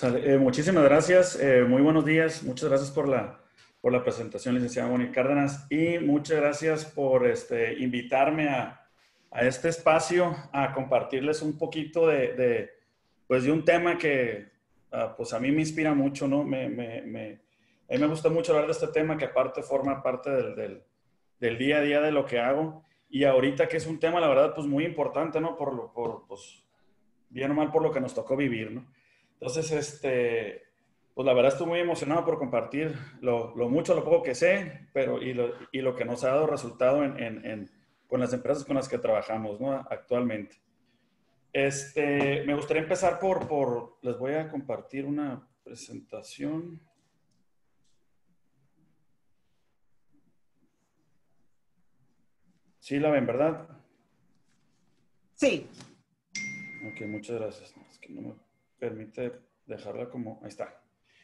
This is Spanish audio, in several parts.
Muchísimas gracias, muy buenos días, muchas gracias por la presentación, licenciada Mónica Cárdenas, y muchas gracias por invitarme a este espacio a compartirles un poquito pues de un tema que pues a mí me inspira mucho, ¿no? A mí me gusta mucho hablar de este tema que aparte forma parte del día a día de lo que hago, y ahorita que es un tema, la verdad, pues muy importante, ¿no? Pues, bien o mal por lo que nos tocó vivir, ¿no? Entonces, pues la verdad estoy muy emocionado por compartir lo mucho, lo poco que sé, y lo que nos ha dado resultado con las empresas con las que trabajamos, ¿no? Actualmente. Me gustaría empezar les voy a compartir una presentación. Sí, la ven, ¿verdad? Sí. Ok, muchas gracias. Es que no me permite dejarla como... Ahí está.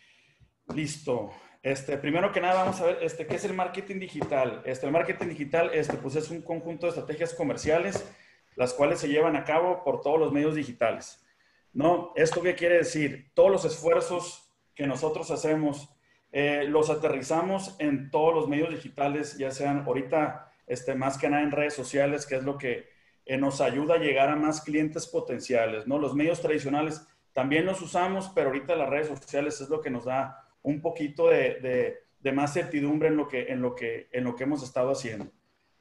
Listo. Primero que nada, vamos a ver qué es el marketing digital. El marketing digital pues es un conjunto de estrategias comerciales, las cuales se llevan a cabo por todos los medios digitales. ¿No? ¿Esto qué quiere decir? Todos los esfuerzos que nosotros hacemos, los aterrizamos en todos los medios digitales, ya sean ahorita, más que nada en redes sociales, que es lo que nos ayuda a llegar a más clientes potenciales, ¿no? Los medios tradicionales también los usamos, pero ahorita las redes sociales es lo que nos da un poquito de más certidumbre en lo que hemos estado haciendo.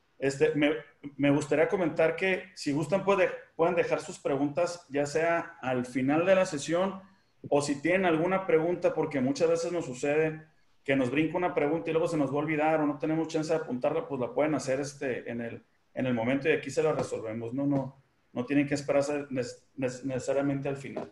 Me gustaría comentar que si gustan pueden dejar sus preguntas ya sea al final de la sesión o si tienen alguna pregunta, porque muchas veces nos sucede que nos brinca una pregunta y luego se nos va a olvidar o no tenemos chance de apuntarla, pues la pueden hacer en el momento y aquí se la resolvemos. No tienen que esperarse necesariamente al final.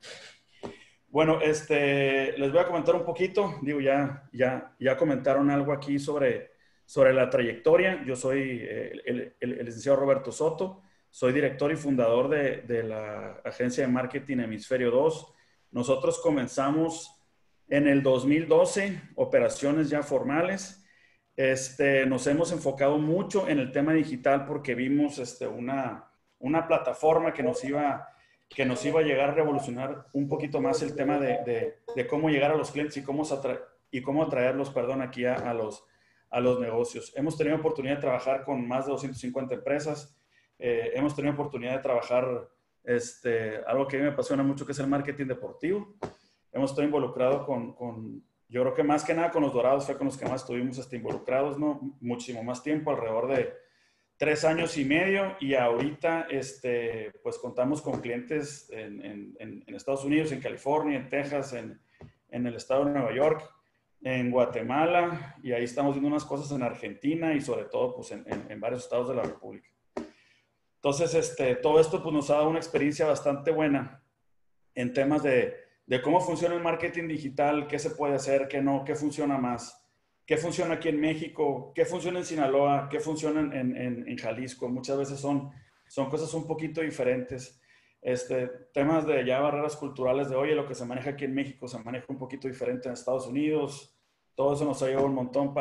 Bueno, les voy a comentar un poquito. Digo, ya comentaron algo aquí sobre la trayectoria. Yo soy el licenciado Roberto Soto. Soy director y fundador de la agencia de marketing Hemisferio 2. Nosotros comenzamos en el 2012, operaciones ya formales. Nos hemos enfocado mucho en el tema digital porque vimos una plataforma que nos iba a llegar a revolucionar un poquito más el tema de cómo llegar a los clientes y cómo atraerlos, perdón, aquí a los negocios. Hemos tenido oportunidad de trabajar con más de 250 empresas. Hemos tenido oportunidad de trabajar algo que a mí me apasiona mucho, que es el marketing deportivo. Hemos estado involucrado yo creo que más que nada con los Dorados fue con los que más estuvimos involucrados, ¿no? Muchísimo más tiempo, alrededor de 3 años y medio, y ahorita pues contamos con clientes en Estados Unidos, en California, en Texas, en el estado de Nueva York, en Guatemala, y ahí estamos viendo unas cosas en Argentina y sobre todo pues en varios estados de la República. Entonces, todo esto pues nos ha dado una experiencia bastante buena en temas de cómo funciona el marketing digital, qué se puede hacer, qué no, qué funciona más. ¿Qué funciona aquí en México? ¿Qué funciona en Sinaloa? ¿Qué funciona en Jalisco? Muchas veces son cosas un poquito diferentes. Temas de ya barreras culturales de, oye, lo que se maneja aquí en México se maneja un poquito diferente en Estados Unidos. Todo eso nos ha ayudado un montón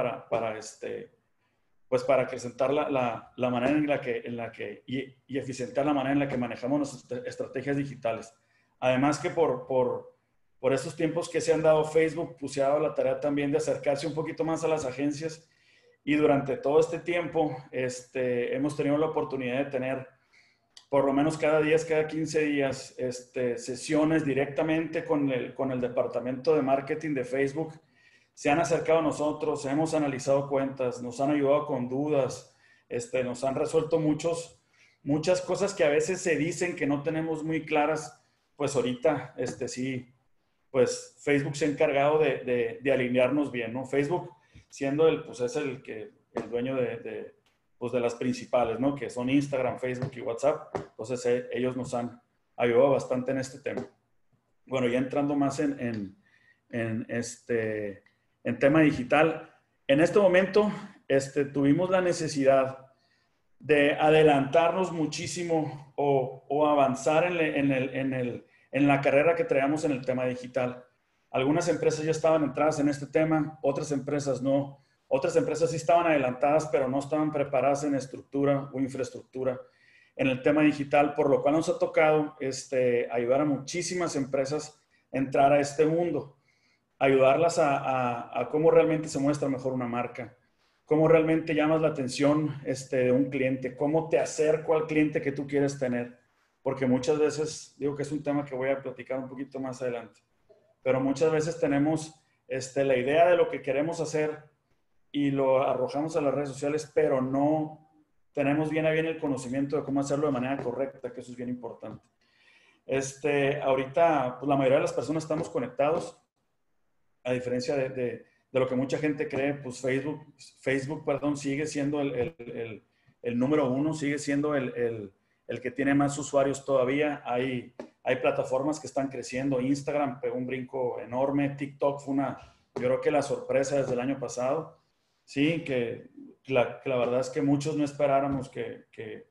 pues para acrecentar la manera y eficientar la manera en la que manejamos nuestras estrategias digitales. Además que por estos tiempos que se han dado, Facebook pues, se ha dado la tarea también de acercarse un poquito más a las agencias, y durante todo este tiempo hemos tenido la oportunidad de tener por lo menos cada 10, cada 15 días sesiones directamente con el departamento de marketing de Facebook. Se han acercado a nosotros, hemos analizado cuentas, nos han ayudado con dudas, nos han resuelto muchas cosas que a veces se dicen que no tenemos muy claras. Pues ahorita sí, pues Facebook se ha encargado de alinearnos bien, ¿no? Facebook siendo pues es el dueño pues de las principales, ¿no? Que son Instagram, Facebook y WhatsApp. Entonces ellos nos han ayudado bastante en este tema. Bueno, ya entrando más en tema digital, en este momento tuvimos la necesidad de adelantarnos muchísimo o avanzar en la carrera que traíamos en el tema digital. Algunas empresas ya estaban entradas en este tema, otras empresas no. Otras empresas sí estaban adelantadas, pero no estaban preparadas en estructura o infraestructura en el tema digital, por lo cual nos ha tocado ayudar a muchísimas empresas entrar a este mundo, ayudarlas a cómo realmente se muestra mejor una marca, cómo realmente llamas la atención de un cliente, cómo te acerco al cliente que tú quieres tener, porque muchas veces, digo que es un tema que voy a platicar un poquito más adelante, pero muchas veces tenemos la idea de lo que queremos hacer y lo arrojamos a las redes sociales, pero no tenemos bien a bien el conocimiento de cómo hacerlo de manera correcta, que eso es bien importante. Ahorita, pues la mayoría de las personas estamos conectados, a diferencia de lo que mucha gente cree, pues Facebook, perdón, sigue siendo el número uno, sigue siendo el que tiene más usuarios todavía. Hay plataformas que están creciendo. Instagram pegó un brinco enorme. TikTok fue yo creo que la sorpresa desde el año pasado. Sí, que la verdad es que muchos no esperáramos que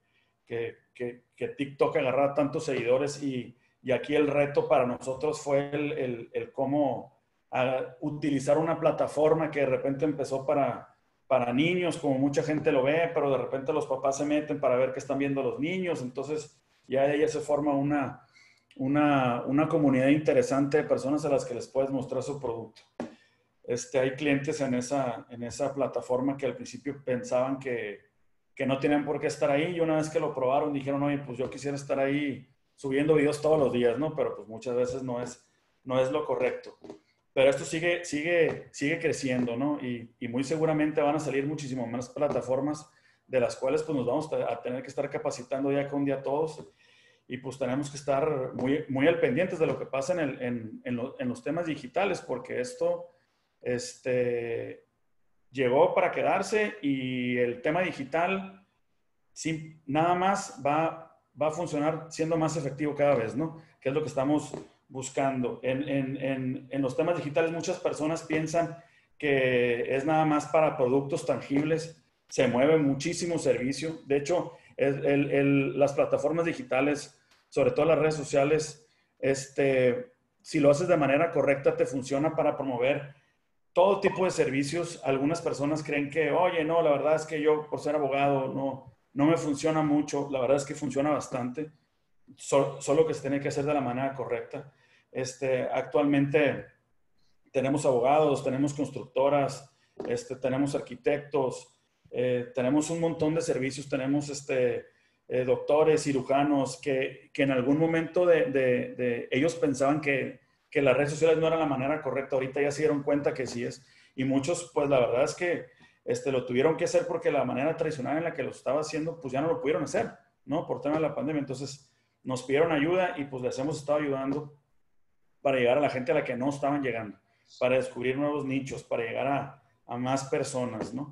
TikTok agarrara tantos seguidores y aquí el reto para nosotros fue el cómo utilizar una plataforma que de repente empezó para niños, como mucha gente lo ve, pero de repente los papás se meten para ver qué están viendo los niños, entonces ya de ella se forma una comunidad interesante de personas a las que les puedes mostrar su producto. Hay clientes en esa plataforma que al principio pensaban que no tenían por qué estar ahí, y una vez que lo probaron dijeron, oye, pues yo quisiera estar ahí subiendo videos todos los días, ¿no? Pero pues muchas veces no es lo correcto. Pero esto sigue creciendo, ¿no? Y muy seguramente van a salir muchísimo más plataformas de las cuales pues nos vamos a tener que estar capacitando ya con día todos, y pues tenemos que estar muy, muy al pendientes de lo que pasa en los temas digitales, porque esto llegó para quedarse, y el tema digital nada más va a funcionar siendo más efectivo cada vez, ¿no? Que es lo que estamos buscando. En los temas digitales muchas personas piensan que es nada más para productos tangibles. Se mueve muchísimo servicio. De hecho, las plataformas digitales, sobre todo las redes sociales, si lo haces de manera correcta, te funciona para promover todo tipo de servicios. Algunas personas creen que, oye, no, la verdad es que yo, por ser abogado, no me funciona mucho. La verdad es que funciona bastante. Solo que se tiene que hacer de la manera correcta. Actualmente tenemos abogados, tenemos constructoras, tenemos arquitectos, tenemos un montón de servicios, tenemos doctores, cirujanos, que en algún momento ellos pensaban que las redes sociales no eran la manera correcta. Ahorita ya se dieron cuenta que sí es. Y muchos, pues la verdad es que lo tuvieron que hacer porque la manera tradicional en la que lo estaba haciendo, pues ya no lo pudieron hacer, ¿no? Por tema de la pandemia. Entonces nos pidieron ayuda y pues les hemos estado ayudando para llegar a la gente a la que no estaban llegando, para descubrir nuevos nichos, para llegar a más personas, ¿no?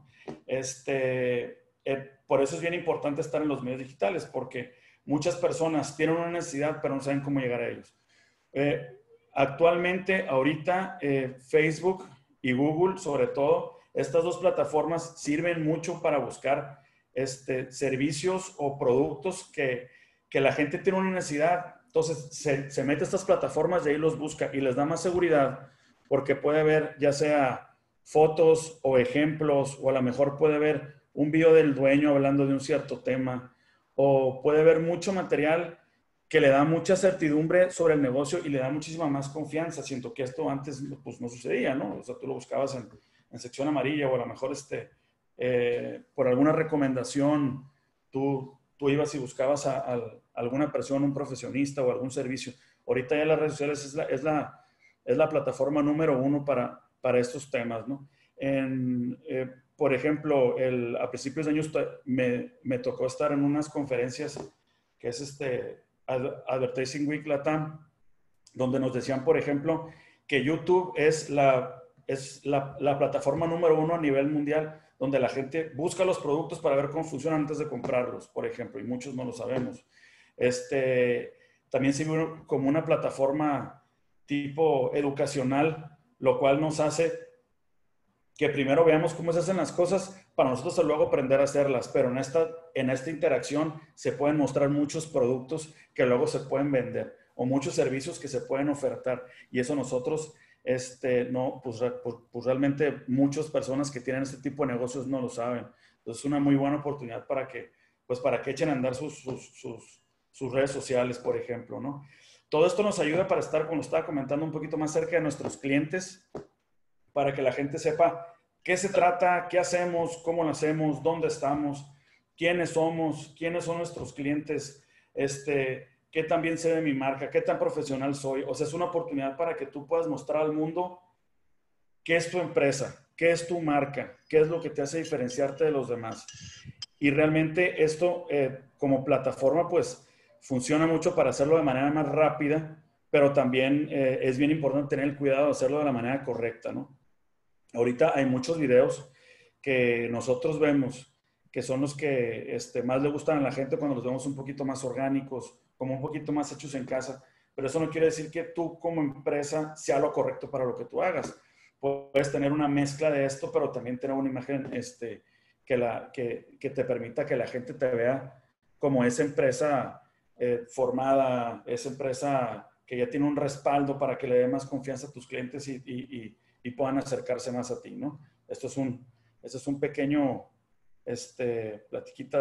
Por eso es bien importante estar en los medios digitales, porque muchas personas tienen una necesidad, pero no saben cómo llegar a ellos. Actualmente, ahorita, Facebook y Google, sobre todo, estas dos plataformas sirven mucho para buscar servicios o productos que la gente tiene una necesidad. Entonces, se mete a estas plataformas y ahí los busca y les da más seguridad, porque puede ver ya sea fotos o ejemplos, o a lo mejor puede ver un video del dueño hablando de un cierto tema, o puede ver mucho material que le da mucha certidumbre sobre el negocio y le da muchísima más confianza. Siento que esto antes pues no sucedía, ¿no? O sea, tú lo buscabas en sección amarilla, o a lo mejor por alguna recomendación, tú ibas y buscabas a alguna persona, un profesionista o algún servicio. Ahorita ya las redes sociales es la plataforma número uno para estos temas, ¿no? Por ejemplo, a principios de años me tocó estar en unas conferencias que es Advertising Week Latam, donde nos decían, por ejemplo, que YouTube es la plataforma número uno a nivel mundial, donde la gente busca los productos para ver cómo funcionan antes de comprarlos, por ejemplo, y muchos no lo sabemos. También sirve como una plataforma tipo educacional, lo cual nos hace que primero veamos cómo se hacen las cosas para nosotros luego aprender a hacerlas, pero en esta interacción se pueden mostrar muchos productos que luego se pueden vender, o muchos servicios que se pueden ofertar, y eso nosotros pues realmente muchas personas que tienen este tipo de negocios no lo saben. Entonces es una muy buena oportunidad para que echen a andar sus redes sociales, por ejemplo, ¿no? Todo esto nos ayuda para estar, como estaba comentando, un poquito más cerca de nuestros clientes, para que la gente sepa qué se trata, qué hacemos, cómo lo hacemos, dónde estamos, quiénes somos, quiénes son nuestros clientes, qué tan bien se ve mi marca, qué tan profesional soy. O sea, es una oportunidad para que tú puedas mostrar al mundo qué es tu empresa, qué es tu marca, qué es lo que te hace diferenciarte de los demás. Y realmente esto como plataforma pues funciona mucho para hacerlo de manera más rápida, pero también es bien importante tener el cuidado de hacerlo de la manera correcta, ¿no? Ahorita hay muchos videos que nosotros vemos que son los que más le gustan a la gente cuando los vemos un poquito más orgánicos, como un poquito más hechos en casa, pero eso no quiere decir que tú como empresa sea lo correcto para lo que tú hagas. Puedes tener una mezcla de esto, pero también tener una imagen que te permita que la gente te vea como esa empresa formada, esa empresa que ya tiene un respaldo para que le dé más confianza a tus clientes y puedan acercarse más a ti, ¿no? Esto es un pequeño platiquita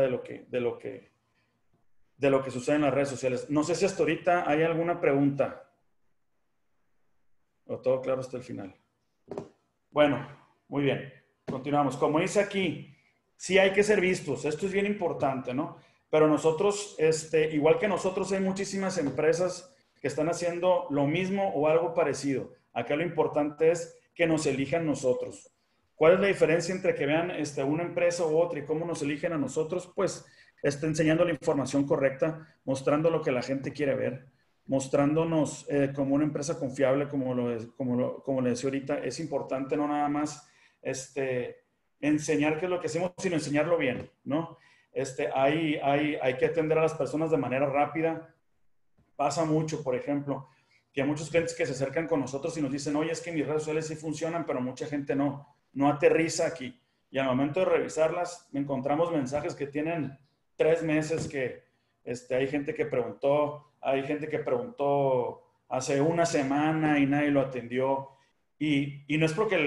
de lo que sucede en las redes sociales. No sé si hasta ahorita hay alguna pregunta. O todo claro hasta el final. Bueno, muy bien. Continuamos. Como dice aquí, sí hay que ser vistos. Esto es bien importante, ¿no? Pero nosotros, igual que nosotros, hay muchísimas empresas que están haciendo lo mismo o algo parecido. Acá lo importante es que nos elijan nosotros. ¿Cuál es la diferencia entre que vean una empresa u otra y cómo nos eligen a nosotros? Pues enseñando la información correcta, mostrando lo que la gente quiere ver, mostrándonos como una empresa confiable, como le decía ahorita. Es importante no nada más enseñar qué es lo que hacemos, sino enseñarlo bien, ¿no? Hay que atender a las personas de manera rápida. Pasa mucho, por ejemplo, que hay muchos clientes que se acercan con nosotros y nos dicen, oye, es que mis redes sociales sí funcionan, pero mucha gente no aterriza aquí. Y al momento de revisarlas, encontramos mensajes que tienen 3 meses que hay gente que preguntó, hay gente que preguntó hace una semana y nadie lo atendió. Y no es porque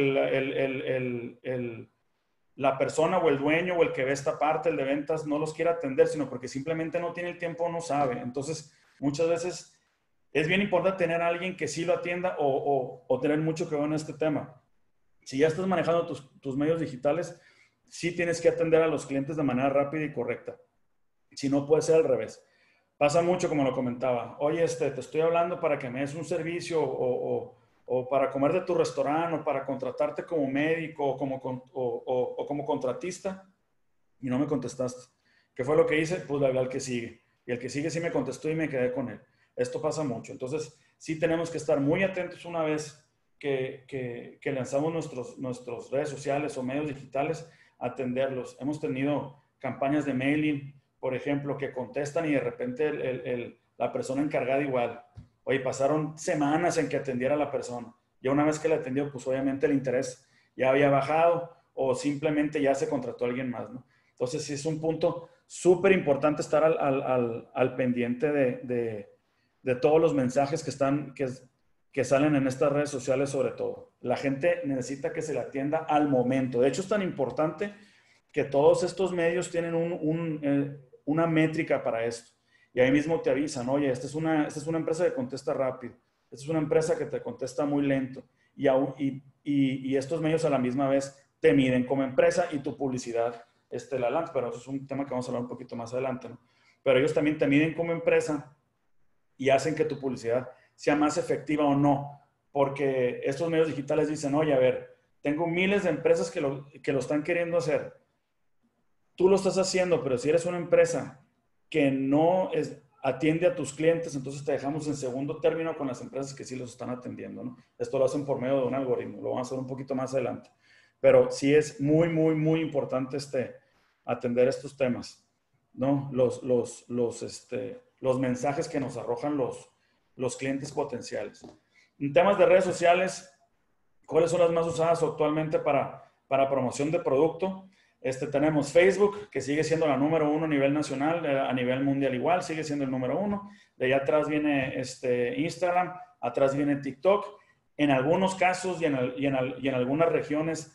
la persona o el dueño o el que ve esta parte, el de ventas, no los quiere atender, sino porque simplemente no tiene el tiempo o no sabe. Entonces, muchas veces es bien importante tener a alguien que sí lo atienda o tener mucho que ver en este tema. Si ya estás manejando tus medios digitales, sí tienes que atender a los clientes de manera rápida y correcta. Si no, puede ser al revés. Pasa mucho, como lo comentaba. Oye, te estoy hablando para que me des un servicio o para comer de tu restaurante o para contratarte como médico o como contratista y no me contestaste. ¿Qué fue lo que hice? Pues le hablé al que sigue. Y el que sigue sí me contestó y me quedé con él. Esto pasa mucho. Entonces, sí tenemos que estar muy atentos una vez que lanzamos nuestras redes sociales o medios digitales, atenderlos. Hemos tenido campañas de mailing, por ejemplo, que contestan y de repente la persona encargada igual. Oye, pasaron semanas en que atendiera a la persona. Ya una vez que la atendió, pues obviamente el interés ya había bajado o simplemente ya se contrató a alguien más, ¿no? Entonces, sí es un punto súper importante estar al pendiente de todos los mensajes que salen en estas redes sociales sobre todo. La gente necesita que se le atienda al momento. De hecho, es tan importante que todos estos medios tienen una métrica para esto. Y ahí mismo te avisan, oye, esta es una empresa que contesta rápido, esta es una empresa que te contesta muy lento. Y estos medios a la misma vez te miden como empresa y tu publicidad la lanza, pero eso es un tema que vamos a hablar un poquito más adelante, ¿no? Pero ellos también te miden como empresa y hacen que tu publicidad sea más efectiva o no, porque estos medios digitales dicen, oye, a ver, tengo miles de empresas que lo están queriendo hacer. Tú lo estás haciendo, pero si eres una empresa que no atiende a tus clientes, entonces te dejamos en segundo término con las empresas que sí los están atendiendo, ¿no? Esto lo hacen por medio de un algoritmo, lo vamos a hacer un poquito más adelante. Pero sí es muy, muy, muy importante atender estos temas, ¿no? Los mensajes que nos arrojan los clientes potenciales. En temas de redes sociales, ¿cuáles son las más usadas actualmente para promoción de producto? Tenemos Facebook, que sigue siendo la número 1 a nivel nacional, a nivel mundial igual, sigue siendo el número 1. De allá atrás viene Instagram, atrás viene TikTok. En algunos casos y en algunas regiones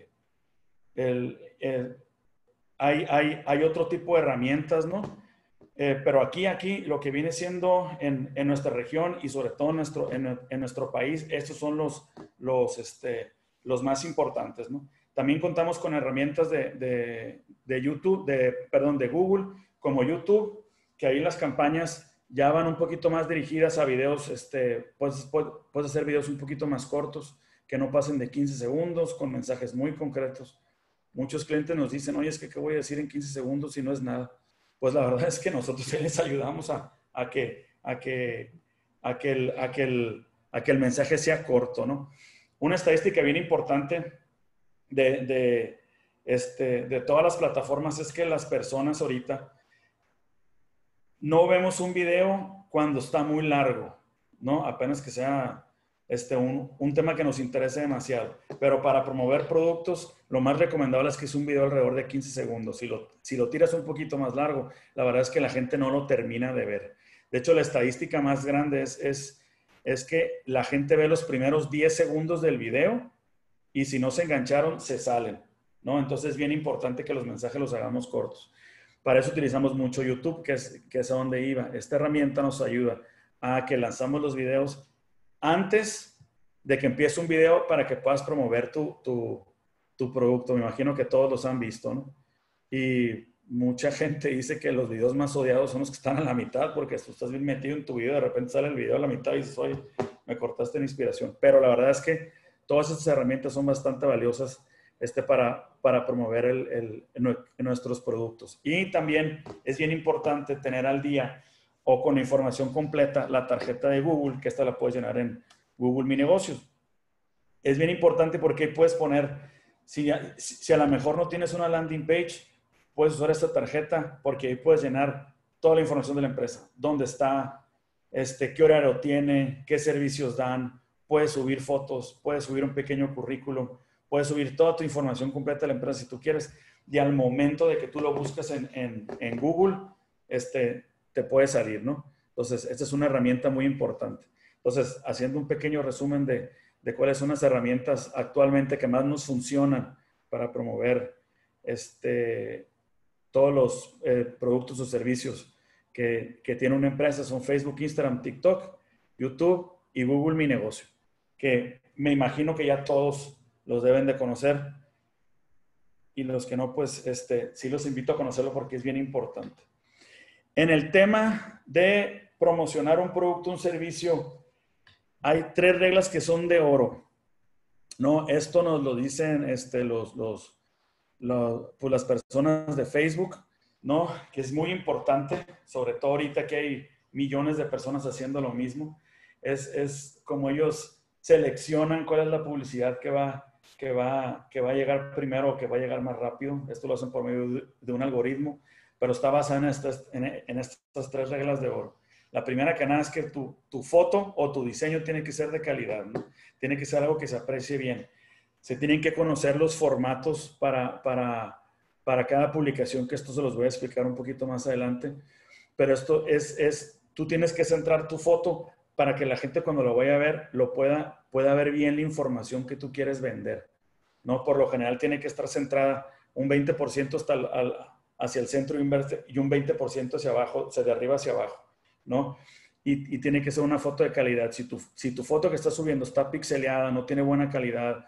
hay otro tipo de herramientas, ¿no? Pero aquí lo que viene siendo en nuestra región y sobre todo en nuestro país, estos son los más importantes, ¿no? También contamos con herramientas de YouTube, perdón, de Google, como YouTube, que ahí las campañas ya van un poquito más dirigidas a videos, puedes hacer videos un poquito más cortos, que no pasen de 15 segundos, con mensajes muy concretos. Muchos clientes nos dicen, oye, es que ¿qué voy a decir en 15 segundos si no es nada? Pues la verdad es que nosotros les ayudamos a que el mensaje sea corto, ¿no? Una estadística bien importante de todas las plataformas es que las personas ahorita no vemos un video cuando está muy largo, ¿no? Apenas que sea un tema que nos interese demasiado. Pero para promover productos, lo más recomendable es que es un video alrededor de 15 segundos. Si lo tiras un poquito más largo, la verdad es que la gente no lo termina de ver. De hecho, la estadística más grande es que la gente ve los primeros 10 segundos del video y si no se engancharon, se salen, ¿no? Entonces es bien importante que los mensajes los hagamos cortos. Para eso utilizamos mucho YouTube, que es a donde iba. Esta herramienta nos ayuda a que lanzamos los videos antes de que empiece un video para que puedas promover tu producto. Me imagino que todos los han visto, ¿no? Y mucha gente dice que los videos más odiados son los que están a la mitad, porque tú estás bien metido en tu video, de repente sale el video a la mitad y dices, oye, me cortaste la inspiración. Pero la verdad es que todas estas herramientas son bastante valiosas para promover nuestros productos. Y también es bien importante tener al día o con información completa la tarjeta de Google, que esta la puedes llenar en Google Mi Negocios. Es bien importante porque puedes poner, si a lo mejor no tienes una landing page, puedes usar esta tarjeta porque ahí puedes llenar toda la información de la empresa. ¿Dónde está? ¿Qué horario tiene? ¿Qué servicios dan? Puedes subir fotos, puedes subir un pequeño currículum, puedes subir toda tu información completa de la empresa si tú quieres. Y al momento de que tú lo buscas en Google, te puede salir, ¿no? Entonces, esta es una herramienta muy importante. Entonces, haciendo un pequeño resumen de cuáles son las herramientas actualmente que más nos funcionan para promover todos los productos o servicios que tiene una empresa son Facebook, Instagram, TikTok, YouTube y Google Mi Negocio, que me imagino que ya todos los deben de conocer y los que no, pues sí los invito a conocerlo porque es bien importante. En el tema de promocionar un producto, un servicio, hay 3 reglas que son de oro, ¿no? Esto nos lo dicen pues las personas de Facebook, ¿no? Que es muy importante, sobre todo ahorita que hay millones de personas haciendo lo mismo. Es como ellos seleccionan cuál es la publicidad que va a llegar primero o que va a llegar más rápido. Esto lo hacen por medio de un algoritmo, pero está basada en estas 3 reglas de oro. La primera que nada es que tu foto o tu diseño tiene que ser de calidad, ¿no? Tiene que ser algo que se aprecie bien. Se tienen que conocer los formatos para cada publicación, que esto se los voy a explicar un poquito más adelante. Pero esto tú tienes que centrar tu foto para que la gente cuando lo vaya a ver pueda ver bien la información que tú quieres vender, ¿no? Por lo general tiene que estar centrada un 20% hacia el centro y un 20% hacia abajo, o sea, de arriba hacia abajo, ¿no? Y tiene que ser una foto de calidad. Si tu foto que estás subiendo está pixeleada, no tiene buena calidad,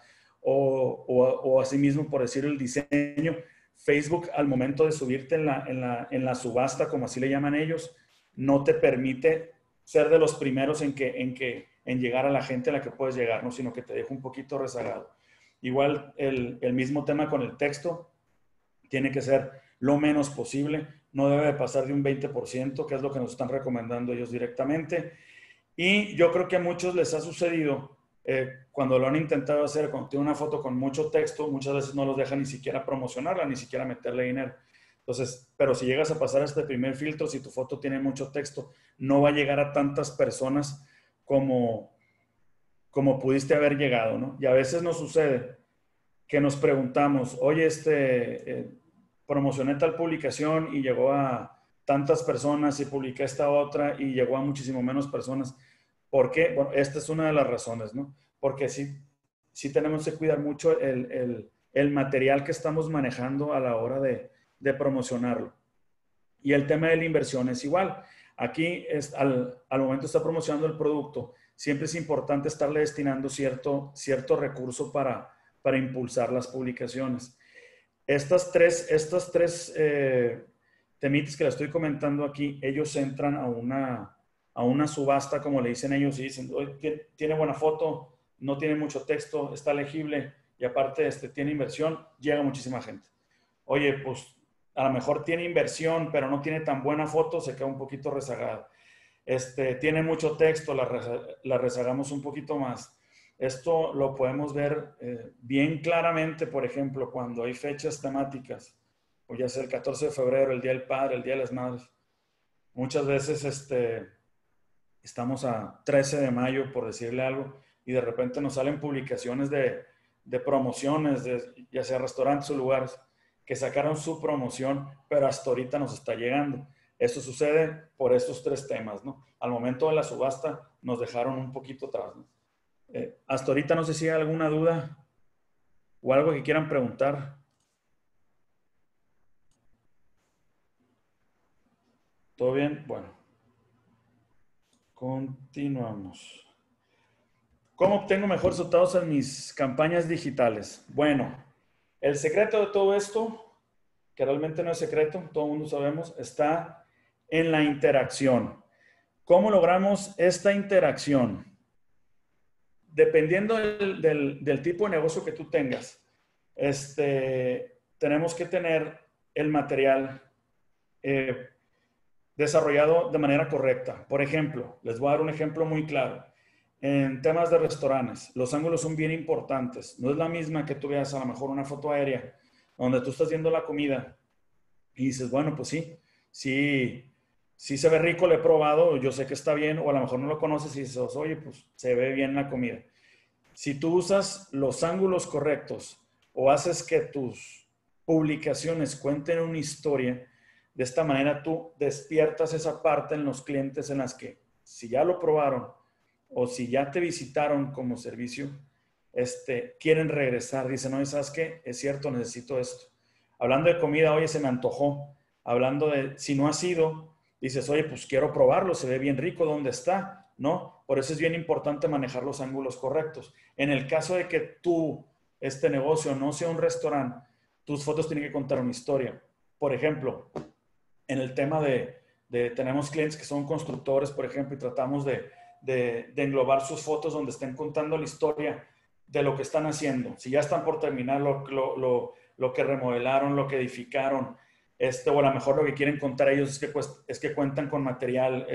o asimismo, por decir el diseño, Facebook al momento de subirte en la subasta, como así le llaman ellos, no te permite ser de los primeros en llegar a la gente a la que puedes llegar, ¿no? Sino que te deja un poquito rezagado. Igual el mismo tema con el texto, tiene que ser lo menos posible, no debe pasar de un 20%, que es lo que nos están recomendando ellos directamente. Y yo creo que a muchos les ha sucedido cuando lo han intentado hacer, cuando tiene una foto con mucho texto, muchas veces no los dejan ni siquiera promocionarla, ni siquiera meterle dinero. Entonces, pero si llegas a pasar este primer filtro, si tu foto tiene mucho texto, no va a llegar a tantas personas como pudiste haber llegado, ¿no? Y a veces nos sucede que nos preguntamos, oye, promocioné tal publicación y llegó a tantas personas y publiqué esta otra y llegó a muchísimo menos personas. ¿Por qué? Bueno, esta es una de las razones, ¿no? Porque sí tenemos que cuidar mucho el material que estamos manejando a la hora de promocionarlo. Y el tema de la inversión es igual. Aquí, al momento de estar promocionando el producto, siempre es importante estarle destinando cierto recurso para impulsar las publicaciones. Estas tres temitas que le estoy comentando aquí, ellos entran a una subasta, como le dicen ellos, y dicen, tiene buena foto, no tiene mucho texto, está legible, y aparte tiene inversión, llega muchísima gente. Oye, pues a lo mejor tiene inversión, pero no tiene tan buena foto, se queda un poquito rezagada. Tiene mucho texto, la rezagamos un poquito más. Esto lo podemos ver bien claramente, por ejemplo, cuando hay fechas temáticas, o ya sea el 14 de febrero, el Día del Padre, el Día de las Madres. Muchas veces estamos a 13 de mayo, por decirle algo, y de repente nos salen publicaciones de promociones, ya sea restaurantes o lugares, que sacaron su promoción, pero hasta ahorita nos está llegando. Esto sucede por estos tres temas, ¿no? Al momento de la subasta nos dejaron un poquito atrás, ¿no? Hasta ahorita no sé si hay alguna duda o algo que quieran preguntar. ¿Todo bien? Bueno, continuamos. ¿Cómo obtengo mejores resultados en mis campañas digitales? Bueno, el secreto de todo esto, que realmente no es secreto, todo el mundo sabemos, está en la interacción. ¿Cómo logramos esta interacción? Dependiendo del tipo de negocio que tú tengas, tenemos que tener el material desarrollado de manera correcta. Por ejemplo, les voy a dar un ejemplo muy claro. En temas de restaurantes, los ángulos son bien importantes. No es la misma que tú veas a lo mejor una foto aérea donde tú estás viendo la comida y dices, bueno, pues sí se ve rico, lo he probado, yo sé que está bien, o a lo mejor no lo conoces y dices, oye, pues se ve bien la comida. Si tú usas los ángulos correctos o haces que tus publicaciones cuenten una historia, de esta manera tú despiertas esa parte en los clientes en las que si ya lo probaron o si ya te visitaron como servicio, quieren regresar. Dicen, no, ¿sabes qué? Es cierto, necesito esto. Hablando de comida, oye, se me antojó. Hablando de, si no has ido, dices, oye, pues quiero probarlo, se ve bien rico, ¿dónde está? ¿No? Por eso es bien importante manejar los ángulos correctos. En el caso de que tú, este negocio, no sea un restaurante, tus fotos tienen que contar una historia. Por ejemplo, en el tema tenemos clientes que son constructores, por ejemplo, y tratamos de englobar sus fotos donde estén contando la historia de lo que están haciendo. Si ya están por terminar lo que remodelaron, lo que edificaron, o a lo mejor lo que quieren contar ellos es que cuentan con material,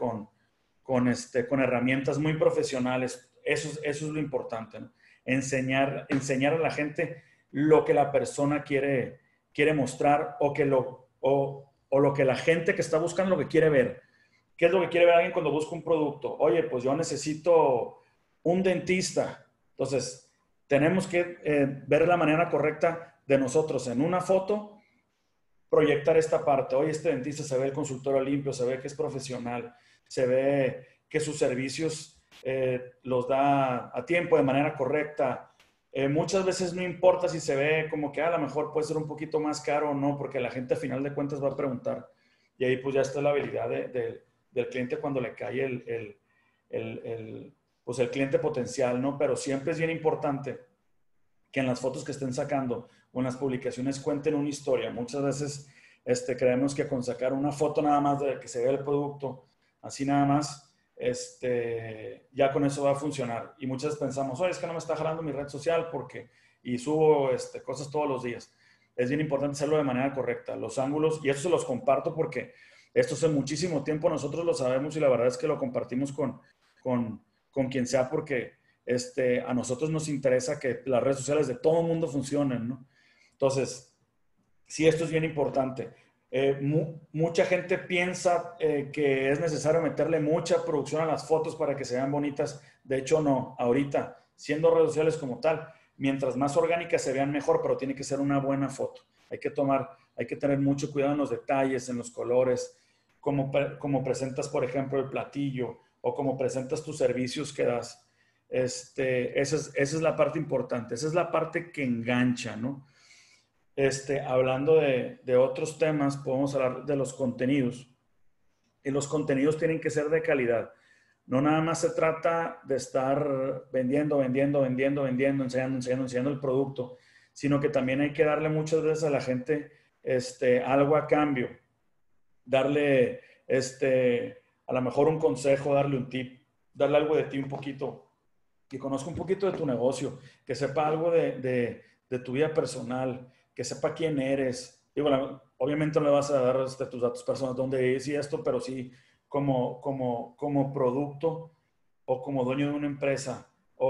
con herramientas muy profesionales. Eso es lo importante, ¿no? Enseñar a la gente lo que la persona quiere mostrar o lo que la gente que está buscando lo que quiere ver. ¿Qué es lo que quiere ver alguien cuando busca un producto? Oye, pues yo necesito un dentista. Entonces, tenemos que ver la manera correcta de nosotros en una foto, proyectar esta parte. Oye, este dentista se ve el consultorio limpio, se ve que es profesional, se ve que sus servicios los da a tiempo, de manera correcta. Muchas veces no importa si se ve como que a lo mejor puede ser un poquito más caro o no, porque la gente a final de cuentas va a preguntar. Y ahí pues ya está la habilidad del cliente cuando le cae pues el cliente potencial, ¿no? Pero siempre es bien importante que en las fotos que estén sacando o en las publicaciones cuenten una historia. Muchas veces creemos que con sacar una foto nada más de que se vea el producto, así nada más, ya con eso va a funcionar. Y muchas veces pensamos, oye, es que no me está jalando mi red social y subo cosas todos los días. Es bien importante hacerlo de manera correcta. Los ángulos, y eso se los comparto porque esto hace muchísimo tiempo nosotros lo sabemos y la verdad es que lo compartimos con quien sea porque a nosotros nos interesa que las redes sociales de todo el mundo funcionen, ¿no? Entonces, sí, esto es bien importante. Mucha gente piensa que es necesario meterle mucha producción a las fotos para que se vean bonitas. De hecho, no. Ahorita, siendo redes sociales como tal, mientras más orgánicas se vean mejor, pero tiene que ser una buena foto. Hay que tener mucho cuidado en los detalles, en los colores, como presentas, por ejemplo, el platillo o como presentas tus servicios que das. Esa es la parte importante, esa es la parte que engancha, ¿no? hablando de otros temas, podemos hablar de los contenidos. Y los contenidos tienen que ser de calidad. No nada más se trata de estar vendiendo, enseñando el producto, sino que también hay que darle muchas veces a la gente algo a cambio. Darle a lo mejor un consejo, darle un tip, darle algo de ti un poquito, que conozca un poquito de tu negocio, que sepa algo de tu vida personal, que sepa quién eres. Digo, obviamente no le vas a dar tus datos personales, dónde es y esto, pero sí como producto o como dueño de una empresa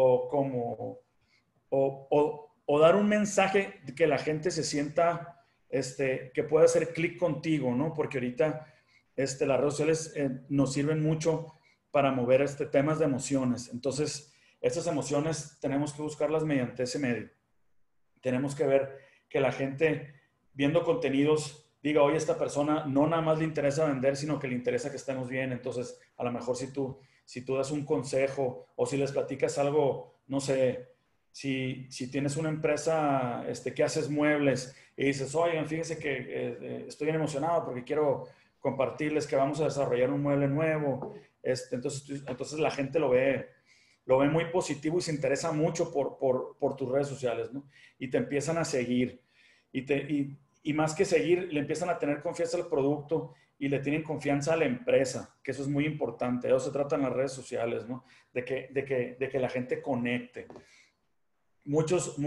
o dar un mensaje que la gente se sienta que pueda hacer clic contigo, ¿no? Porque ahorita las redes sociales nos sirven mucho para mover temas de emociones. Entonces, estas emociones tenemos que buscarlas mediante ese medio. Tenemos que ver que la gente, viendo contenidos, diga, oye, esta persona no nada más le interesa vender, sino que le interesa que estemos bien. Entonces, a lo mejor si tú das un consejo o si les platicas algo, no sé, si tienes una empresa que haces muebles y dices, oigan, fíjense que estoy bien emocionado porque quiero compartirles que vamos a desarrollar un mueble nuevo. Entonces la gente lo ve muy positivo y se interesa mucho por tus redes sociales, ¿no? Y te empiezan a seguir. Y más que seguir, le empiezan a tener confianza al producto y le tienen confianza a la empresa, que eso es muy importante. De eso se trata en las redes sociales, ¿no? De que la gente conecte. Muchos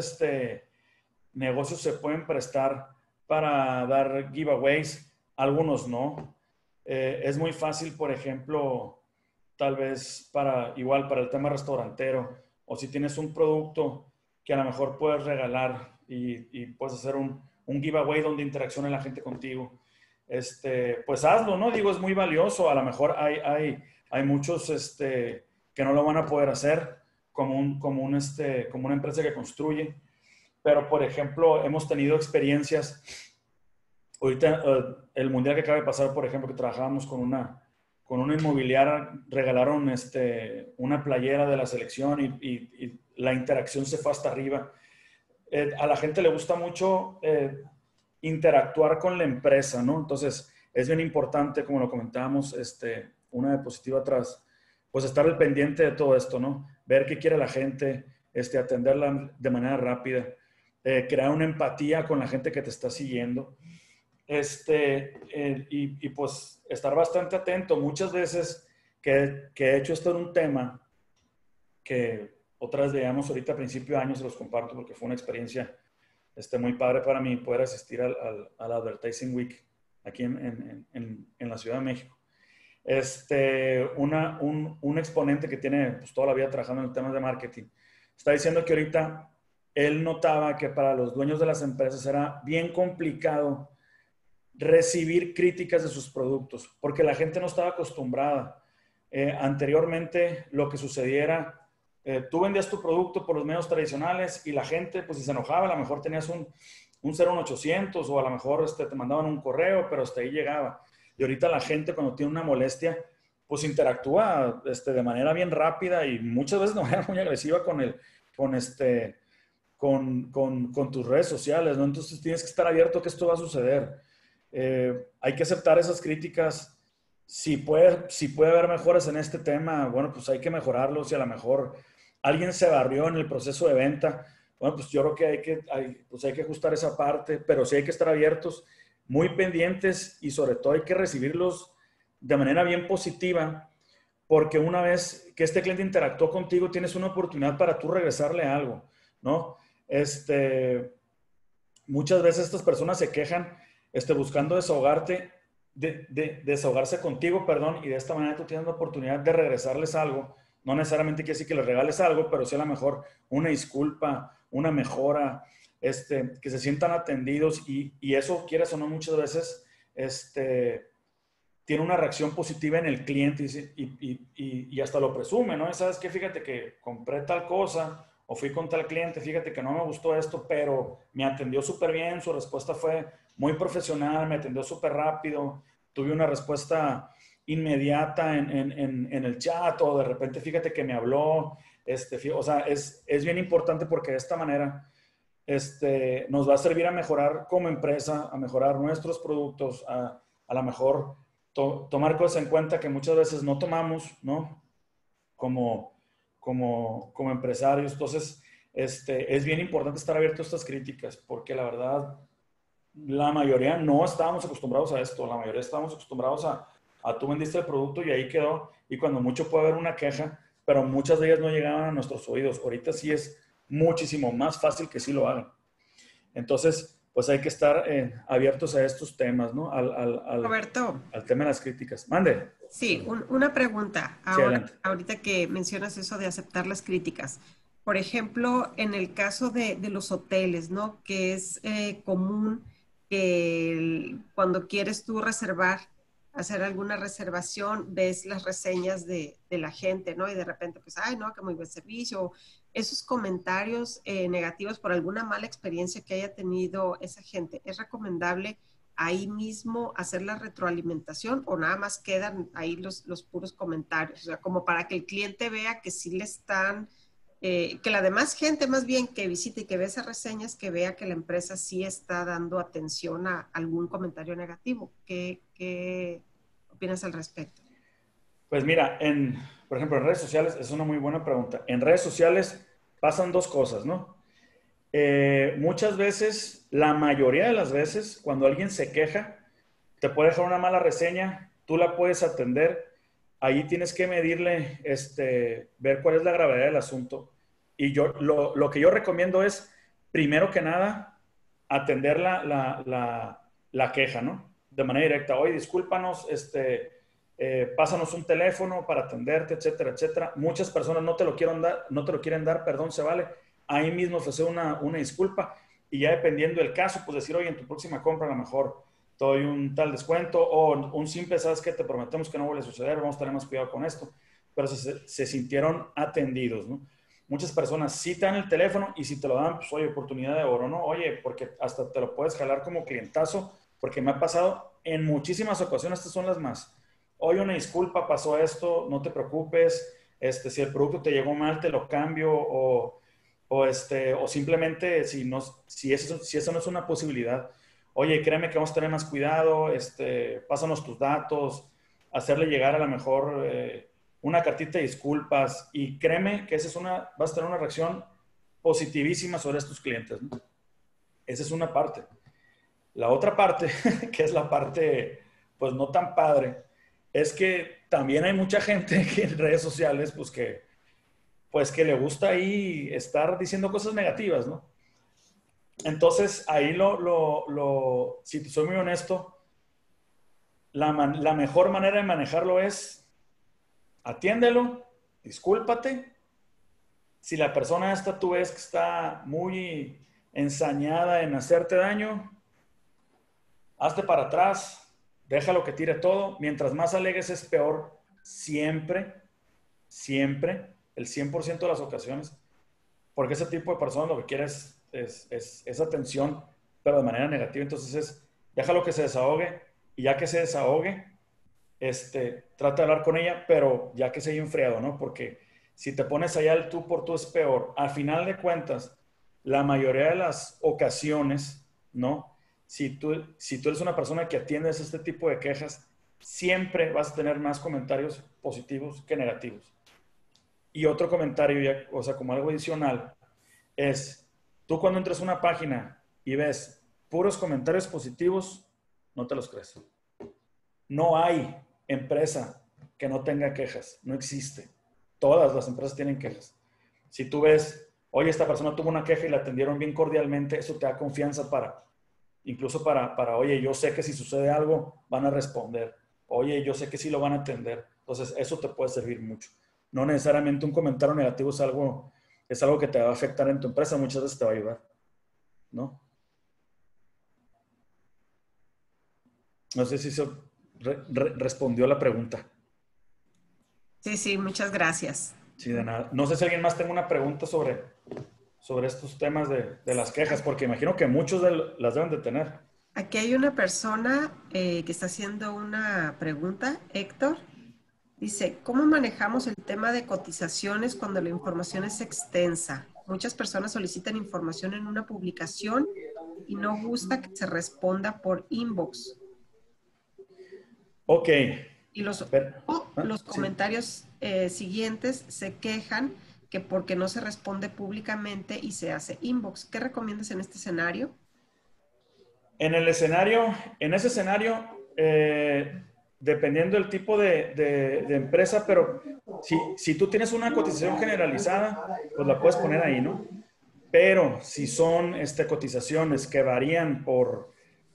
negocios se pueden prestar para dar giveaways, algunos no. Es muy fácil, por ejemplo, tal vez igual para el tema restaurantero, o si tienes un producto que a lo mejor puedes regalar y puedes hacer un giveaway donde interaccione la gente contigo, pues hazlo, ¿no? Digo, es muy valioso. A lo mejor hay muchos que no lo van a poder hacer como una empresa que construye. Pero, por ejemplo, hemos tenido experiencias. Ahorita, el mundial que acaba de pasar, por ejemplo, que trabajábamos con una inmobiliaria, regalaron una playera de la selección y la interacción se fue hasta arriba. A la gente le gusta mucho interactuar con la empresa, ¿no? Entonces, es bien importante, como lo comentábamos, una diapositiva atrás, pues estar al pendiente de todo esto, ¿no? Ver qué quiere la gente, atenderla de manera rápida, crear una empatía con la gente que te está siguiendo, y pues estar bastante atento. Muchas veces que he hecho esto en un tema que otras veíamos ahorita a principio de año, se los comparto porque fue una experiencia muy padre para mí poder asistir al Advertising Week aquí en la Ciudad de México. Un exponente que tiene pues, toda la vida trabajando en temas de marketing está diciendo que ahorita él notaba que para los dueños de las empresas era bien complicado recibir críticas de sus productos porque la gente no estaba acostumbrada. Anteriormente lo que sucediera, tú vendías tu producto por los medios tradicionales y la gente, pues si se enojaba, a lo mejor tenías un 01800 o a lo mejor te mandaban un correo, pero hasta ahí llegaba. Y ahorita la gente cuando tiene una molestia, pues interactúa de manera bien rápida y muchas veces de manera muy agresiva con tus redes sociales, ¿no? Entonces tienes que estar abierto a que esto va a suceder. Hay que aceptar esas críticas. Si puede haber mejoras en este tema, bueno, pues hay que mejorarlo. Si a lo mejor alguien se barrió en el proceso de venta, bueno, pues yo creo que hay que ajustar esa parte, pero sí hay que estar abiertos, muy pendientes y sobre todo hay que recibirlos de manera bien positiva, porque una vez que este cliente interactuó contigo, tienes una oportunidad para tú regresarle algo, ¿no? Muchas veces estas personas se quejan buscando desahogarse contigo, perdón, y de esta manera tú tienes la oportunidad de regresarles algo. No necesariamente quiere decir que les regales algo, pero sí a lo mejor una disculpa, una mejora, que se sientan atendidos y eso, quieras o no, muchas veces tiene una reacción positiva en el cliente y hasta lo presume, ¿no? ¿Sabes qué? Fíjate que compré tal cosa o fui con tal cliente, fíjate que no me gustó esto, pero me atendió súper bien, su respuesta fue muy profesional, me atendió súper rápido, tuve una respuesta inmediata en el chat o de repente fíjate que me habló, o sea, es bien importante porque de esta manera nos va a servir a mejorar como empresa, a mejorar nuestros productos, a lo mejor tomar cosas en cuenta que muchas veces no tomamos, ¿no? Como empresarios. Entonces, es bien importante estar abierto a estas críticas, porque la verdad, la mayoría no estábamos acostumbrados a esto. La mayoría estábamos acostumbrados a tú vendiste el producto y ahí quedó. Y cuando mucho puede haber una queja, pero muchas de ellas no llegaban a nuestros oídos. Ahorita sí es muchísimo más fácil que sí lo hagan. Entonces, pues hay que estar abiertos a estos temas, ¿no? Roberto. Al tema de las críticas. Mande. Sí, una pregunta. Sí, adelante. Ahorita que mencionas eso de aceptar las críticas. Por ejemplo, en el caso de los hoteles, ¿no? Que es común que cuando quieres tú reservar, hacer alguna reservación, ves las reseñas de la gente, ¿no? Y de repente, pues, ay, no, que muy buen servicio. Esos comentarios negativos por alguna mala experiencia que haya tenido esa gente, ¿es recomendable ahí mismo hacer la retroalimentación o nada más quedan ahí los puros comentarios? O sea, como para que el cliente vea que sí le están, que la demás gente más bien que visite y que ve esas reseñas, que vea que la empresa sí está dando atención a algún comentario negativo. ¿Qué opinas al respecto? Pues mira, por ejemplo, en redes sociales, es una muy buena pregunta. En redes sociales pasan dos cosas, ¿no? Muchas veces, la mayoría de las veces, cuando alguien se queja, te puede dejar una mala reseña, tú la puedes atender, ahí tienes que medirle, ver cuál es la gravedad del asunto. Y lo que yo recomiendo es, primero que nada, atender la queja, ¿no? De manera directa. Oye, discúlpanos, pásanos un teléfono para atenderte, etcétera, etcétera. Muchas personas no te lo quieren dar, perdón, se vale. Ahí mismo ofrecer una disculpa y ya dependiendo del caso, pues decir, oye, en tu próxima compra a lo mejor te doy un tal descuento o un simple, ¿sabes qué? Te prometemos que no vuelve a suceder, vamos a tener más cuidado con esto. Pero se sintieron atendidos, ¿no? Muchas personas sí te dan el teléfono y si te lo dan, pues oye, oportunidad de oro, ¿no? Oye, porque hasta te lo puedes jalar como clientazo, porque me ha pasado en muchísimas ocasiones, estas son las más. Oye, una disculpa, pasó esto, no te preocupes, si el producto te llegó mal, te lo cambio o simplemente si eso no es una posibilidad, oye, créeme que vamos a tener más cuidado, pásanos tus datos, hacerle llegar a lo mejor una cartita de disculpas y créeme que vas a tener una reacción positivísima sobre estos clientes, ¿no? Esa es una parte. La otra parte, que es la parte pues no tan padre, es que también hay mucha gente que en redes sociales pues que le gusta ahí estar diciendo cosas negativas, ¿no? Entonces, ahí si te soy muy honesto, la mejor manera de manejarlo es atiéndelo, discúlpate. Si la persona esta tú ves que está muy ensañada en hacerte daño, hazte para atrás, déjalo que tire todo. Mientras más alegues es peor, siempre, siempre, el 100% de las ocasiones, porque ese tipo de personas lo que quiere es atención, pero de manera negativa. Entonces déjalo que se desahogue y ya que se desahogue, trata de hablar con ella, pero ya que se haya enfriado, ¿no? Porque si te pones allá el tú por tú es peor. Al final de cuentas, la mayoría de las ocasiones, ¿no? Si tú eres una persona que atiendes este tipo de quejas, siempre vas a tener más comentarios positivos que negativos. Y otro comentario, ya, o sea, como algo adicional, es, tú cuando entras a una página y ves puros comentarios positivos, no te los crees. No hay empresa que no tenga quejas, no existe. Todas las empresas tienen quejas. Si tú ves, oye, esta persona tuvo una queja y la atendieron bien cordialmente, eso te da confianza incluso para, oye, yo sé que si sucede algo, van a responder. Oye, yo sé que sí lo van a atender. Entonces, eso te puede servir mucho. No necesariamente un comentario negativo es algo que te va a afectar en tu empresa, muchas veces te va a ayudar, ¿no? No sé si eso respondió la pregunta. Sí, sí, muchas gracias. Sí, de nada. No sé si alguien más tenga una pregunta sobre estos temas de las quejas, porque imagino que muchos las deben de tener. Aquí hay una persona que está haciendo una pregunta, Héctor. Dice, ¿cómo manejamos el tema de cotizaciones cuando la información es extensa? Muchas personas solicitan información en una publicación y no gusta que se responda por inbox. Ok. Y los Sí. comentarios siguientes se quejan que porque no se responde públicamente y se hace inbox. ¿Qué recomiendas en este escenario? En ese escenario, dependiendo del tipo de empresa, pero si tú tienes una cotización generalizada, pues la puedes poner ahí, ¿no? Pero si son cotizaciones que varían por,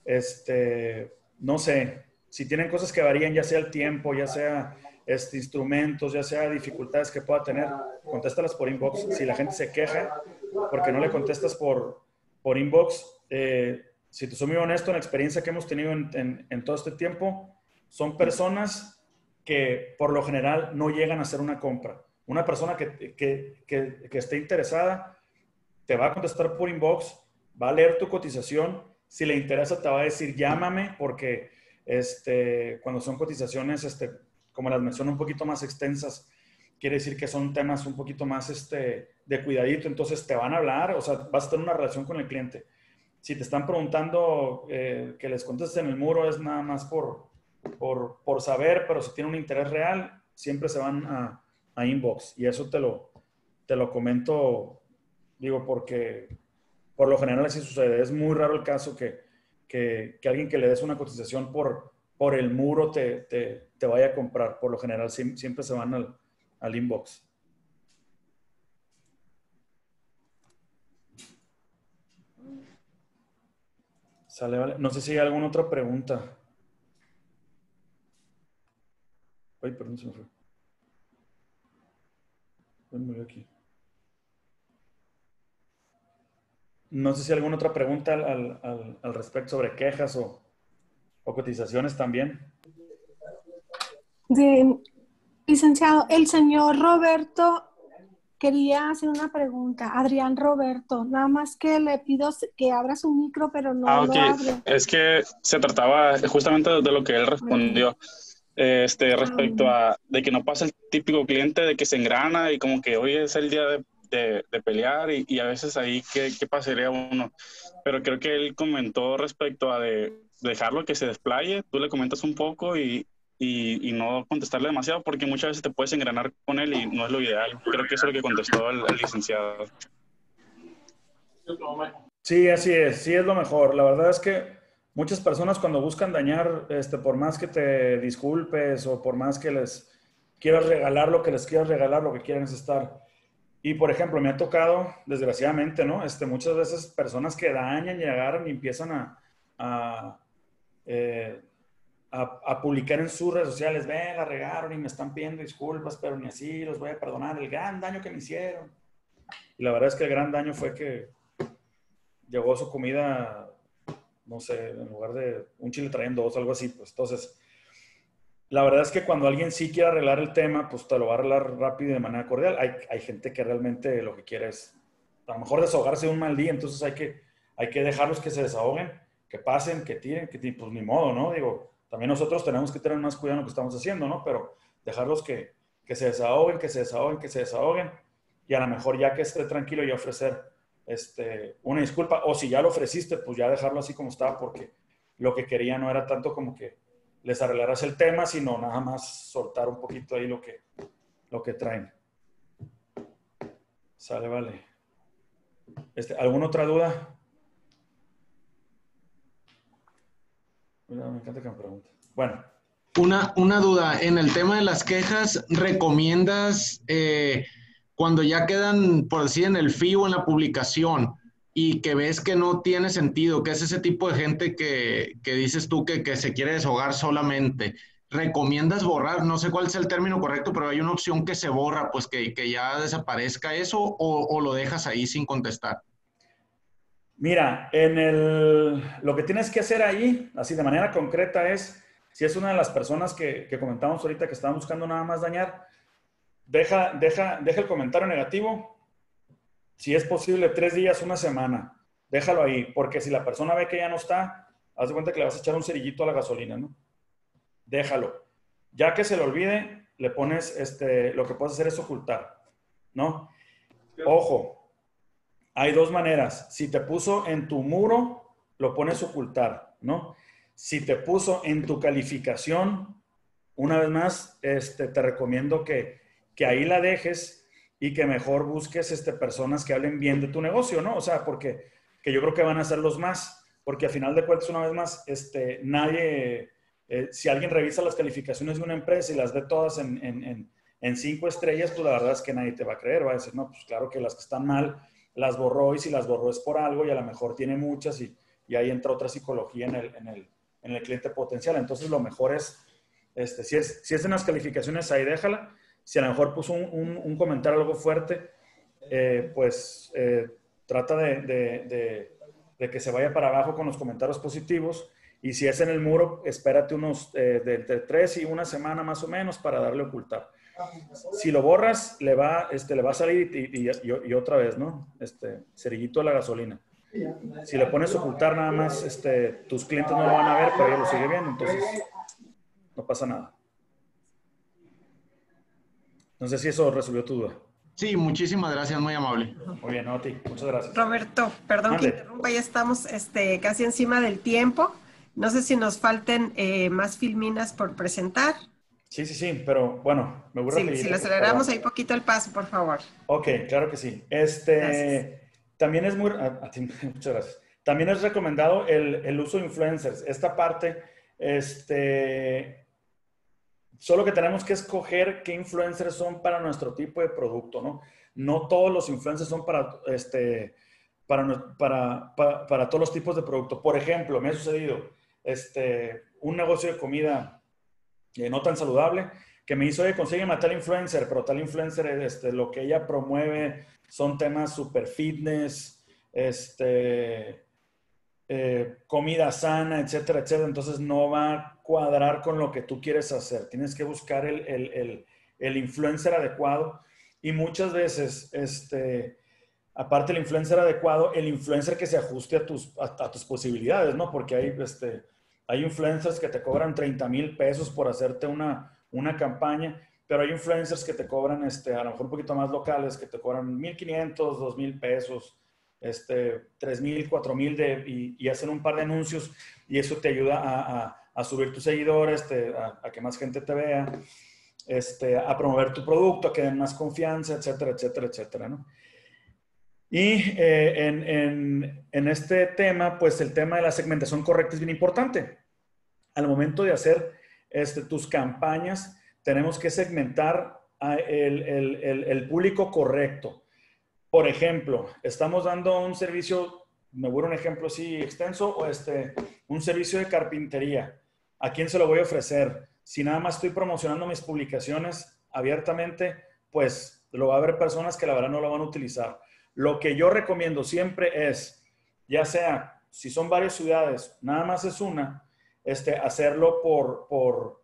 no sé, si tienen cosas que varían, ya sea el tiempo, ya sea instrumentos, ya sea dificultades que pueda tener, contéstalas por inbox. Si la gente se queja porque no le contestas por inbox, si te soy muy honesto, en la experiencia que hemos tenido en todo este tiempo, son personas que por lo general no llegan a hacer una compra. Una persona que esté interesada te va a contestar por inbox, va a leer tu cotización, si le interesa te va a decir llámame, porque cuando son cotizaciones, como las menciono, un poquito más extensas, quiere decir que son temas un poquito más de cuidadito, entonces te van a hablar, o sea, vas a tener una relación con el cliente. Si te están preguntando que les contestes en el muro, es nada más por saber, pero si tienen un interés real, siempre se van a inbox, y eso te lo comento. Digo, porque por lo general así sucede. Es muy raro el caso que alguien que le des una cotización por el muro te vaya a comprar. Por lo general siempre se van al inbox. Sale, vale. No sé si hay alguna otra pregunta. Ay, perdón, se me fue. Me voy aquí. No sé si hay alguna otra pregunta al respecto sobre quejas o cotizaciones también. Licenciado, el señor Roberto quería hacer una pregunta. Adrián Roberto, nada más que le pido que abra su micro, pero no Ok. lo abre. Es que se trataba justamente de lo que él respondió, respecto a de que no pasa el típico cliente de que se engrana y como que hoy es el día de pelear y a veces ahí qué pasaría uno. Pero creo que él comentó respecto a de dejarlo que se desplaye, tú le comentas un poco y no contestarle demasiado porque muchas veces te puedes engranar con él y no es lo ideal. Creo que eso es lo que contestó el licenciado. Sí, así es, sí es lo mejor. La verdad es que muchas personas cuando buscan dañar, por más que te disculpes o por más que les quieras regalar lo que les quieras regalar, lo que quieren es estar. Y por ejemplo, me ha tocado, desgraciadamente, ¿no? Muchas veces personas que dañan y agarran y empiezan a, eh, a publicar en sus redes sociales, ven, la regaron y me están pidiendo disculpas, pero ni así los voy a perdonar el gran daño que me hicieron. Y la verdad es que el gran daño fue que llegó su comida, no sé, en lugar de un chile traían dos, algo así, pues. Entonces, la verdad es que cuando alguien sí quiere arreglar el tema, pues te lo va a arreglar rápido y de manera cordial. Hay gente que realmente lo que quiere es, a lo mejor, desahogarse de un mal día, entonces hay que dejarlos que se desahoguen, que pasen, que tiren, pues ni modo, ¿no? Digo, también nosotros tenemos que tener más cuidado en lo que estamos haciendo, ¿no? Pero dejarlos que se desahoguen, que se desahoguen, que se desahoguen, y a lo mejor ya que esté tranquilo y ofrecer una disculpa, o si ya lo ofreciste, pues ya dejarlo así como estaba, porque lo que quería no era tanto como que les arreglaras el tema, sino nada más soltar un poquito ahí lo que traen. Sale, vale. ¿Alguna otra duda? Mira, me encanta que me pregunten. Bueno. Una duda, en el tema de las quejas, ¿recomiendas cuando ya quedan, por decir, en el feed o en la publicación y que ves que no tiene sentido, que es ese tipo de gente que dices tú que se quiere deshogar solamente? ¿Recomiendas borrar? No sé cuál es el término correcto, pero hay una opción que se borra, pues que ya desaparezca eso o lo dejas ahí sin contestar. Mira, lo que tienes que hacer ahí, así de manera concreta, es, si es una de las personas que comentamos ahorita que estaban buscando nada más dañar, deja el comentario negativo, si es posible, 3 días, una semana. Déjalo ahí, porque si la persona ve que ya no está, haz de cuenta que le vas a echar un cerillito a la gasolina, ¿no? Déjalo. Ya que se le olvide, le pones, lo que puedes hacer es ocultar, ¿no? Ojo, hay dos maneras. Si te puso en tu muro, lo pones ocultar, ¿no? Si te puso en tu calificación, una vez más, te recomiendo que ahí la dejes y que mejor busques personas que hablen bien de tu negocio, ¿no? O sea, porque que yo creo que van a ser los más, porque a final de cuentas, una vez más, nadie, si alguien revisa las calificaciones de una empresa y las ve todas en 5 estrellas, pues la verdad es que nadie te va a creer, va a decir, no, pues claro que las que están mal las borró, y si las borró es por algo y a lo mejor tiene muchas, y ahí entra otra psicología en el cliente potencial. Entonces lo mejor es, si es en las calificaciones, ahí déjala. Si a lo mejor puso un comentario algo fuerte, pues trata de que se vaya para abajo con los comentarios positivos. Y si es en el muro, espérate unos de 3 y una semana más o menos para darle a ocultar. Si lo borras, le va a salir y otra vez, ¿no? Cerillito a la gasolina. Si le pones ocultar nada más, tus clientes no lo van a ver, pero ella lo sigue viendo, entonces no pasa nada. No sé si eso resolvió tu duda. Sí, muchísimas gracias, muy amable. Muy bien, no, a ti. Muchas gracias. Roberto, perdón que interrumpa, ya estamos casi encima del tiempo. No sé si nos falten más filminas por presentar. Sí, pero bueno, me voy a repetir. Si le aceleramos ahí poquito el paso, por favor. Ok, claro que sí. También es muy... A ti, muchas gracias. También es recomendado el uso de influencers. Esta parte, solo que tenemos que escoger qué influencers son para nuestro tipo de producto, ¿no? No todos los influencers son para todos los tipos de producto. Por ejemplo, me ha sucedido un negocio de comida no tan saludable que me hizo, oye, consígueme a tal influencer, pero tal influencer, lo que ella promueve son temas super fitness, comida sana, etcétera, etcétera. Entonces no va a cuadrar con lo que tú quieres hacer. Tienes que buscar el influencer adecuado, y muchas veces, aparte del influencer adecuado, el influencer que se ajuste a tus posibilidades, ¿no? Porque hay influencers que te cobran 30,000 pesos por hacerte una campaña, pero hay influencers que te cobran, a lo mejor un poquito más locales, que te cobran 1,500, 2,000 pesos, 3,000, 4,000 y hacen un par de anuncios, y eso te ayuda a subir tus seguidores, a que más gente te vea, a promover tu producto, a que den más confianza, etcétera, etcétera, etcétera, ¿no? Y en este tema, pues el tema de la segmentación correcta es bien importante. Al momento de hacer tus campañas, tenemos que segmentar el público correcto. Por ejemplo, estamos dando un servicio, me voy a un ejemplo así extenso, o un servicio de carpintería. ¿A quién se lo voy a ofrecer? Si nada más estoy promocionando mis publicaciones abiertamente, pues lo va a haber personas que la verdad no lo van a utilizar. Lo que yo recomiendo siempre es, ya sea, si son varias ciudades, nada más es una, hacerlo por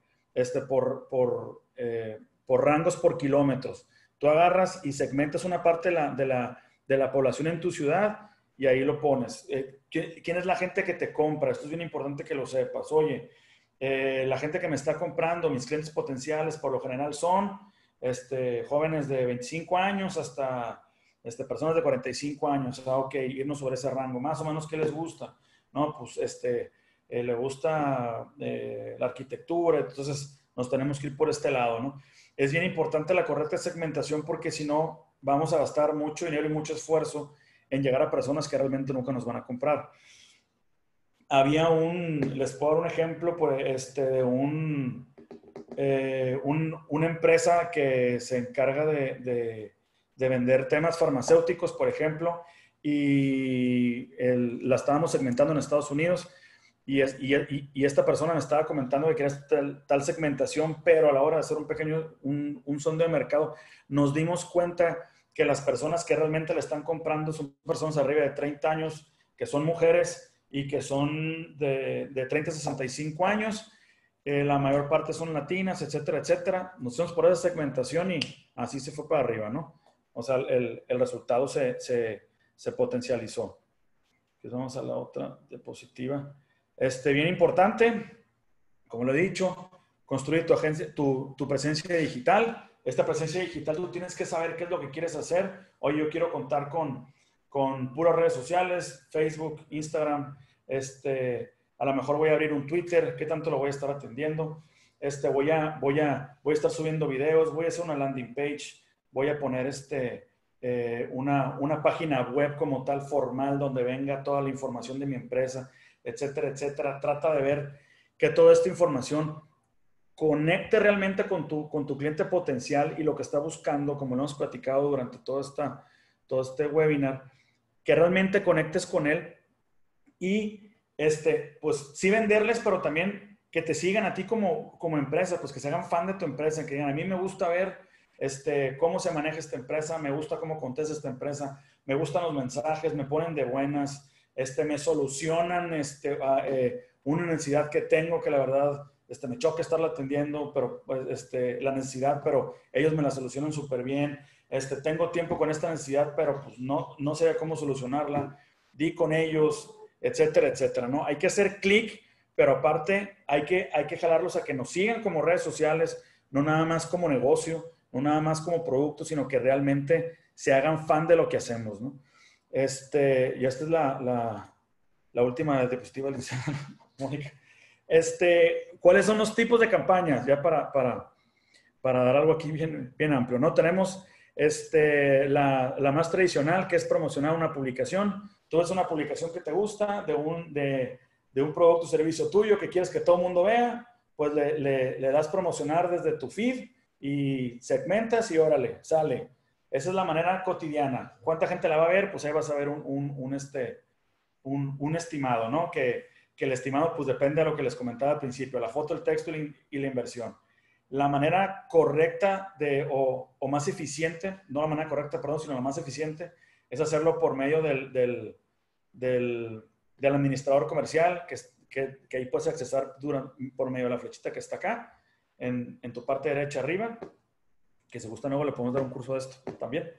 rangos por kilómetros. Tú agarras y segmentas una parte de la población en tu ciudad y ahí lo pones. ¿Quién es la gente que te compra? Esto es bien importante que lo sepas. Oye, la gente que me está comprando, mis clientes potenciales, por lo general son jóvenes de 25 años hasta personas de 45 años. Ok, irnos sobre ese rango. Más o menos, ¿qué les gusta? No, pues le gusta la arquitectura, entonces nos tenemos que ir por este lado, ¿no? Es bien importante la correcta segmentación, porque si no, vamos a gastar mucho dinero y mucho esfuerzo en llegar a personas que realmente nunca nos van a comprar. Les puedo dar un ejemplo de una empresa que se encarga de vender temas farmacéuticos, por ejemplo, y la estábamos segmentando en Estados Unidos, y esta persona me estaba comentando que quería tal segmentación, pero a la hora de hacer un sondeo de mercado, nos dimos cuenta que las personas que realmente le están comprando son personas arriba de 30 años, que son mujeres y que son de 30 a 65 años. La mayor parte son latinas, etcétera, etcétera. Nos fuimos por esa segmentación y así se fue para arriba, ¿no? O sea, el resultado se potencializó. Vamos a la otra diapositiva. Bien importante, como lo he dicho, construir tu agencia, tu presencia digital. Esta presencia digital, tú tienes que saber qué es lo que quieres hacer. Oye, yo quiero contar con con puras redes sociales, Facebook, Instagram, a lo mejor voy a abrir un Twitter, ¿qué tanto lo voy a estar atendiendo? Voy a estar subiendo videos, voy a hacer una landing page, voy a poner una página web como tal formal donde venga toda la información de mi empresa, etcétera, etcétera. Trata de ver que toda esta información conecte realmente con tu cliente potencial y lo que está buscando, como lo hemos platicado durante todo este webinar, que realmente conectes con él y pues sí venderles, pero también que te sigan a ti como empresa, pues que se hagan fan de tu empresa, que digan, a mí me gusta ver cómo se maneja esta empresa, me gusta cómo contesta esta empresa, me gustan los mensajes, me ponen de buenas, me solucionan una necesidad que tengo que la verdad me choca estarla atendiendo, pero la necesidad, pero ellos me la solucionan súper bien. Tengo tiempo con esta necesidad, pero pues no sé cómo solucionarla. Di con ellos, etcétera, etcétera, ¿no? Hay que hacer clic, pero aparte hay que jalarlos a que nos sigan como redes sociales, no nada más como negocio, no nada más como producto, sino que realmente se hagan fan de lo que hacemos, ¿no? Y esta es la última diapositiva, Mónica. ¿Cuáles son los tipos de campañas? Ya para dar algo aquí bien amplio, ¿no? Tenemos la más tradicional, que es promocionar una publicación. Tú ves una publicación que te gusta de un producto o servicio tuyo que quieres que todo el mundo vea, pues le das promocionar desde tu feed y segmentas y órale, sale. Esa es la manera cotidiana. ¿Cuánta gente la va a ver? Pues ahí vas a ver un estimado, ¿no? Que el estimado pues depende de lo que les comentaba al principio, la foto, el texto y la inversión. La manera correcta o más eficiente, no la manera correcta, perdón, sino la más eficiente, es hacerlo por medio del administrador comercial, que ahí puedes accesar por medio de la flechita que está acá, en tu parte derecha arriba, que si gusta luego le podemos dar un curso de esto también.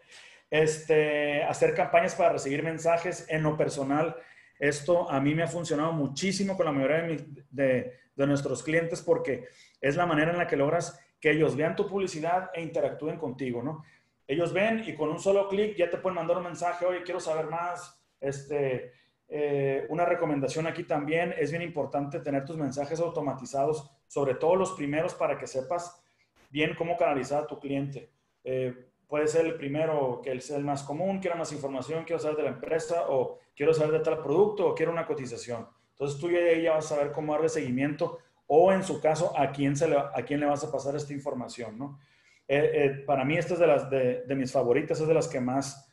Hacer campañas para recibir mensajes en lo personal. Esto a mí me ha funcionado muchísimo con la mayoría de nuestros clientes porque es la manera en la que logras que ellos vean tu publicidad e interactúen contigo, ¿no? Ellos ven y con un solo clic ya te pueden mandar un mensaje, oye, quiero saber más. Una recomendación aquí también, es bien importante tener tus mensajes automatizados, sobre todo los primeros, para que sepas bien cómo canalizar a tu cliente. Puede ser el primero, que es el más común, quiero más información, quiero saber de la empresa, o quiero saber de tal producto, o quiero una cotización. Entonces tú ya vas a saber cómo darle seguimiento, o en su caso, a quién le vas a pasar esta información, ¿no? Para mí esta es de mis favoritas, es de las que más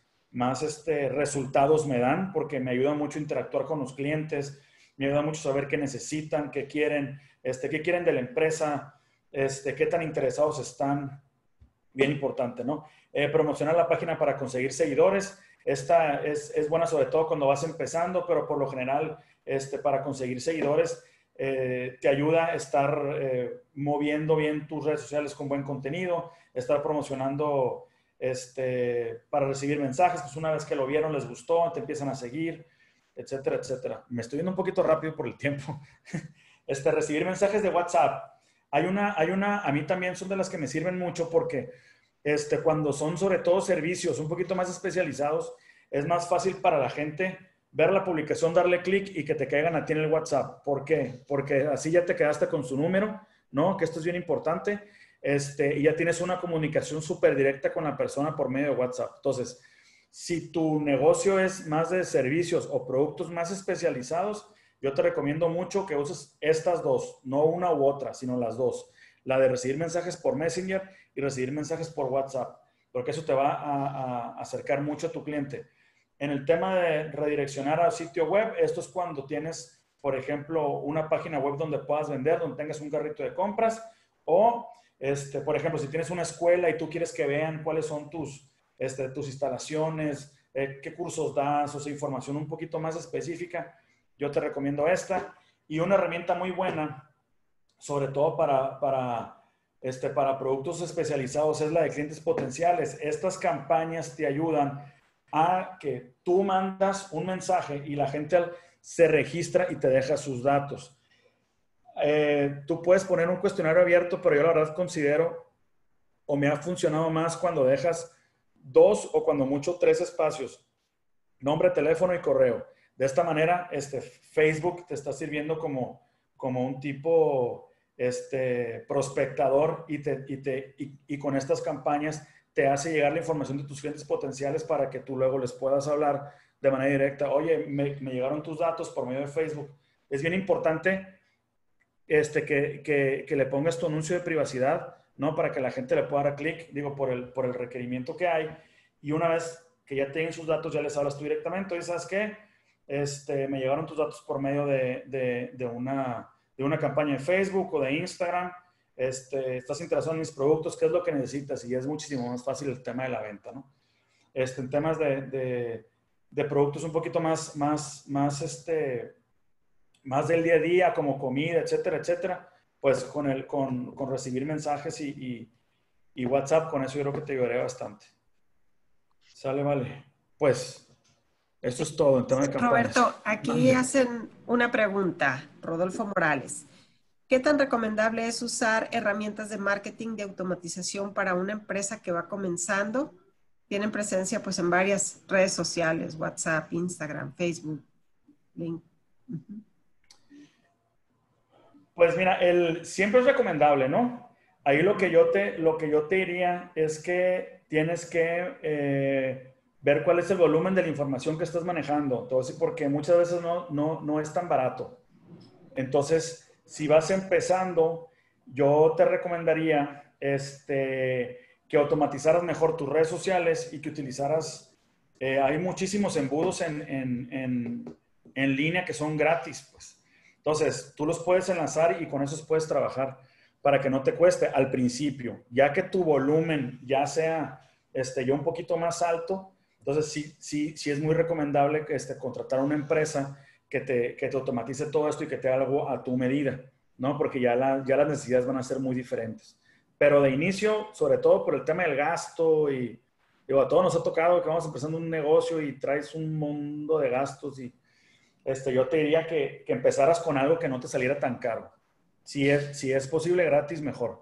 resultados me dan, porque me ayuda mucho a interactuar con los clientes, me ayuda mucho a saber qué necesitan, qué quieren de la empresa, qué tan interesados están. Bien importante, ¿no? Promocionar la página para conseguir seguidores. Esta es buena sobre todo cuando vas empezando, pero por lo general, para conseguir seguidores, te ayuda a estar moviendo bien tus redes sociales con buen contenido, estar promocionando para recibir mensajes, pues una vez que lo vieron, les gustó, te empiezan a seguir, etcétera, etcétera. Me estoy yendo un poquito rápido por el tiempo. Recibir mensajes de WhatsApp. Hay una, a mí también son de las que me sirven mucho porque cuando son sobre todo servicios un poquito más especializados, es más fácil para la gente ver la publicación, darle clic y que te caigan a ti en el WhatsApp. ¿Por qué? Porque así ya te quedaste con su número, ¿no? Que esto es bien importante. Y ya tienes una comunicación súper directa con la persona por medio de WhatsApp. Entonces, si tu negocio es más de servicios o productos más especializados, yo te recomiendo mucho que uses estas dos, no una u otra, sino las dos. La de recibir mensajes por Messenger y recibir mensajes por WhatsApp, porque eso te va a acercar mucho a tu cliente. En el tema de redireccionar a sitio web, esto es cuando tienes, por ejemplo, una página web donde puedas vender, donde tengas un carrito de compras, o, por ejemplo, si tienes una escuela y tú quieres que vean cuáles son tus instalaciones, qué cursos das, o sea, información un poquito más específica, yo te recomiendo esta. Y una herramienta muy buena, sobre todo para productos especializados, es la de clientes potenciales. Estas campañas te ayudan a que tú mandas un mensaje y la gente se registra y te deja sus datos. Tú puedes poner un cuestionario abierto, pero yo la verdad considero, o me ha funcionado más cuando dejas 2 o cuando mucho 3 espacios nombre, teléfono y correo. De esta manera, Facebook te está sirviendo como un tipo prospectador y con estas campañas te hace llegar la información de tus clientes potenciales para que tú luego les puedas hablar de manera directa. Oye, me llegaron tus datos por medio de Facebook. Es bien importante que le pongas tu anuncio de privacidad, ¿no? Para que la gente le pueda dar clic, digo, por el requerimiento que hay. Y una vez que ya tienen sus datos, ya les hablas tú directamente. Oye, ¿sabes qué? Me llegaron tus datos por medio de una campaña de Facebook o de Instagram. Estás interesado en mis productos, ¿qué es lo que necesitas? Y es muchísimo más fácil el tema de la venta, ¿no? En temas de productos un poquito más del día a día, como comida, etcétera, etcétera, pues con recibir mensajes y WhatsApp, con eso yo creo que te ayudaré bastante. Sale, vale. Pues, esto es todo en tema de campañas. Roberto, aquí hacen una pregunta, Rodolfo Morales. ¿Qué tan recomendable es usar herramientas de marketing de automatización para una empresa que va comenzando? Tienen presencia pues en varias redes sociales, WhatsApp, Instagram, Facebook, LinkedIn. Pues mira, siempre es recomendable, ¿no? Ahí lo que yo te diría es que tienes que ver cuál es el volumen de la información que estás manejando. Entonces, porque muchas veces no es tan barato. Entonces, si vas empezando, yo te recomendaría que automatizaras mejor tus redes sociales y que utilizaras, hay muchísimos embudos en línea que son gratis, pues. Entonces, tú los puedes enlazar y con esos puedes trabajar para que no te cueste al principio. Ya que tu volumen ya sea ya un poquito más alto, entonces sí es muy recomendable contratar una empresa que te automatice todo esto y que te haga algo a tu medida, ¿no? Porque ya las necesidades van a ser muy diferentes. Pero de inicio, sobre todo por el tema del gasto y digo, a todos nos ha tocado que vamos empezando un negocio y traes un mundo de gastos y yo te diría que empezaras con algo que no te saliera tan caro. Si es posible gratis, mejor.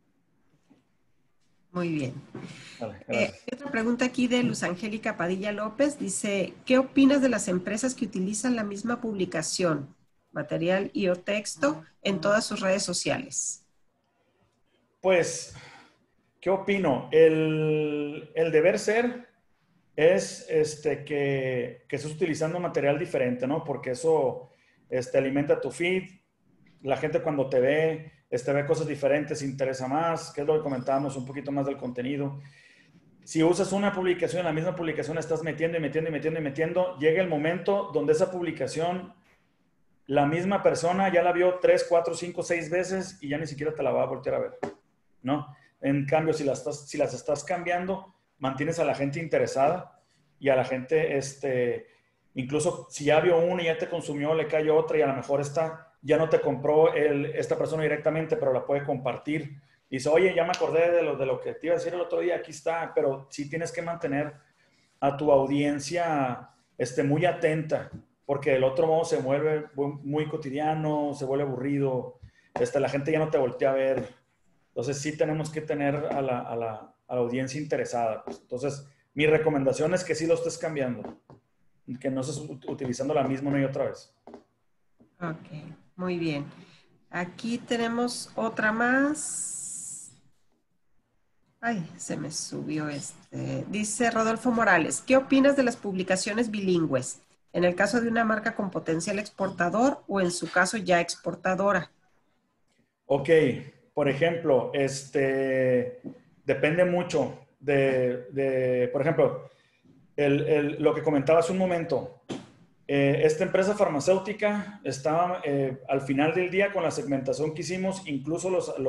Muy bien. Vale, Otra pregunta aquí de Luz Angélica Padilla López. Dice, ¿qué opinas de las empresas que utilizan la misma publicación, material y o texto, en todas sus redes sociales? Pues, ¿qué opino? El deber ser es que estés utilizando material diferente, ¿no? Porque eso alimenta tu feed. La gente cuando te ve cosas diferentes, se interesa más, que es lo que comentábamos, un poquito más del contenido. Si usas una publicación, en la misma publicación estás metiendo, llega el momento donde esa publicación, la misma persona ya la vio 3, 4, 5, 6 veces y ya ni siquiera te la va a voltear a ver, ¿no? En cambio, si las estás cambiando, mantienes a la gente interesada y a la gente, incluso si ya vio una y ya te consumió, le cae otra y a lo mejor ya no te compró esta persona directamente, pero la puede compartir. Dice, oye, ya me acordé de lo que te iba a decir el otro día, aquí está, pero sí tienes que mantener a tu audiencia muy atenta, porque del otro modo se vuelve muy cotidiano, se vuelve aburrido, la gente ya no te voltea a ver. Entonces sí tenemos que tener a la audiencia interesada. Pues. Entonces, mi recomendación es que sí lo estés cambiando, que no estés utilizando la misma una y otra vez. Ok, muy bien. Aquí tenemos otra más. Ay, se me subió Dice Rodolfo Morales, ¿qué opinas de las publicaciones bilingües? En el caso de una marca con potencial exportador o en su caso ya exportadora. Ok, por ejemplo, depende mucho por ejemplo, lo que comentaba hace un momento. Esta empresa farmacéutica estaba al final del día con la segmentación que hicimos, incluso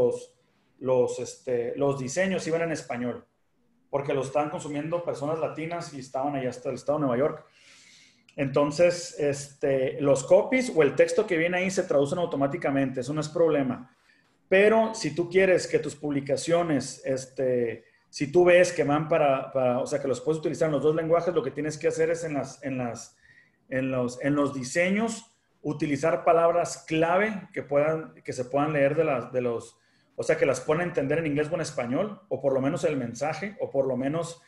los diseños iban en español, porque los estaban consumiendo personas latinas y estaban allá hasta el estado de Nueva York. Entonces, los copies o el texto que viene ahí se traducen automáticamente, eso no es problema. Pero si tú quieres que tus publicaciones, si tú ves que van o sea, que los puedes utilizar en los dos lenguajes, lo que tienes que hacer es en los diseños utilizar palabras clave que se puedan leer o sea, que las puedan entender en inglés o en español, o por lo menos el mensaje, o por lo menos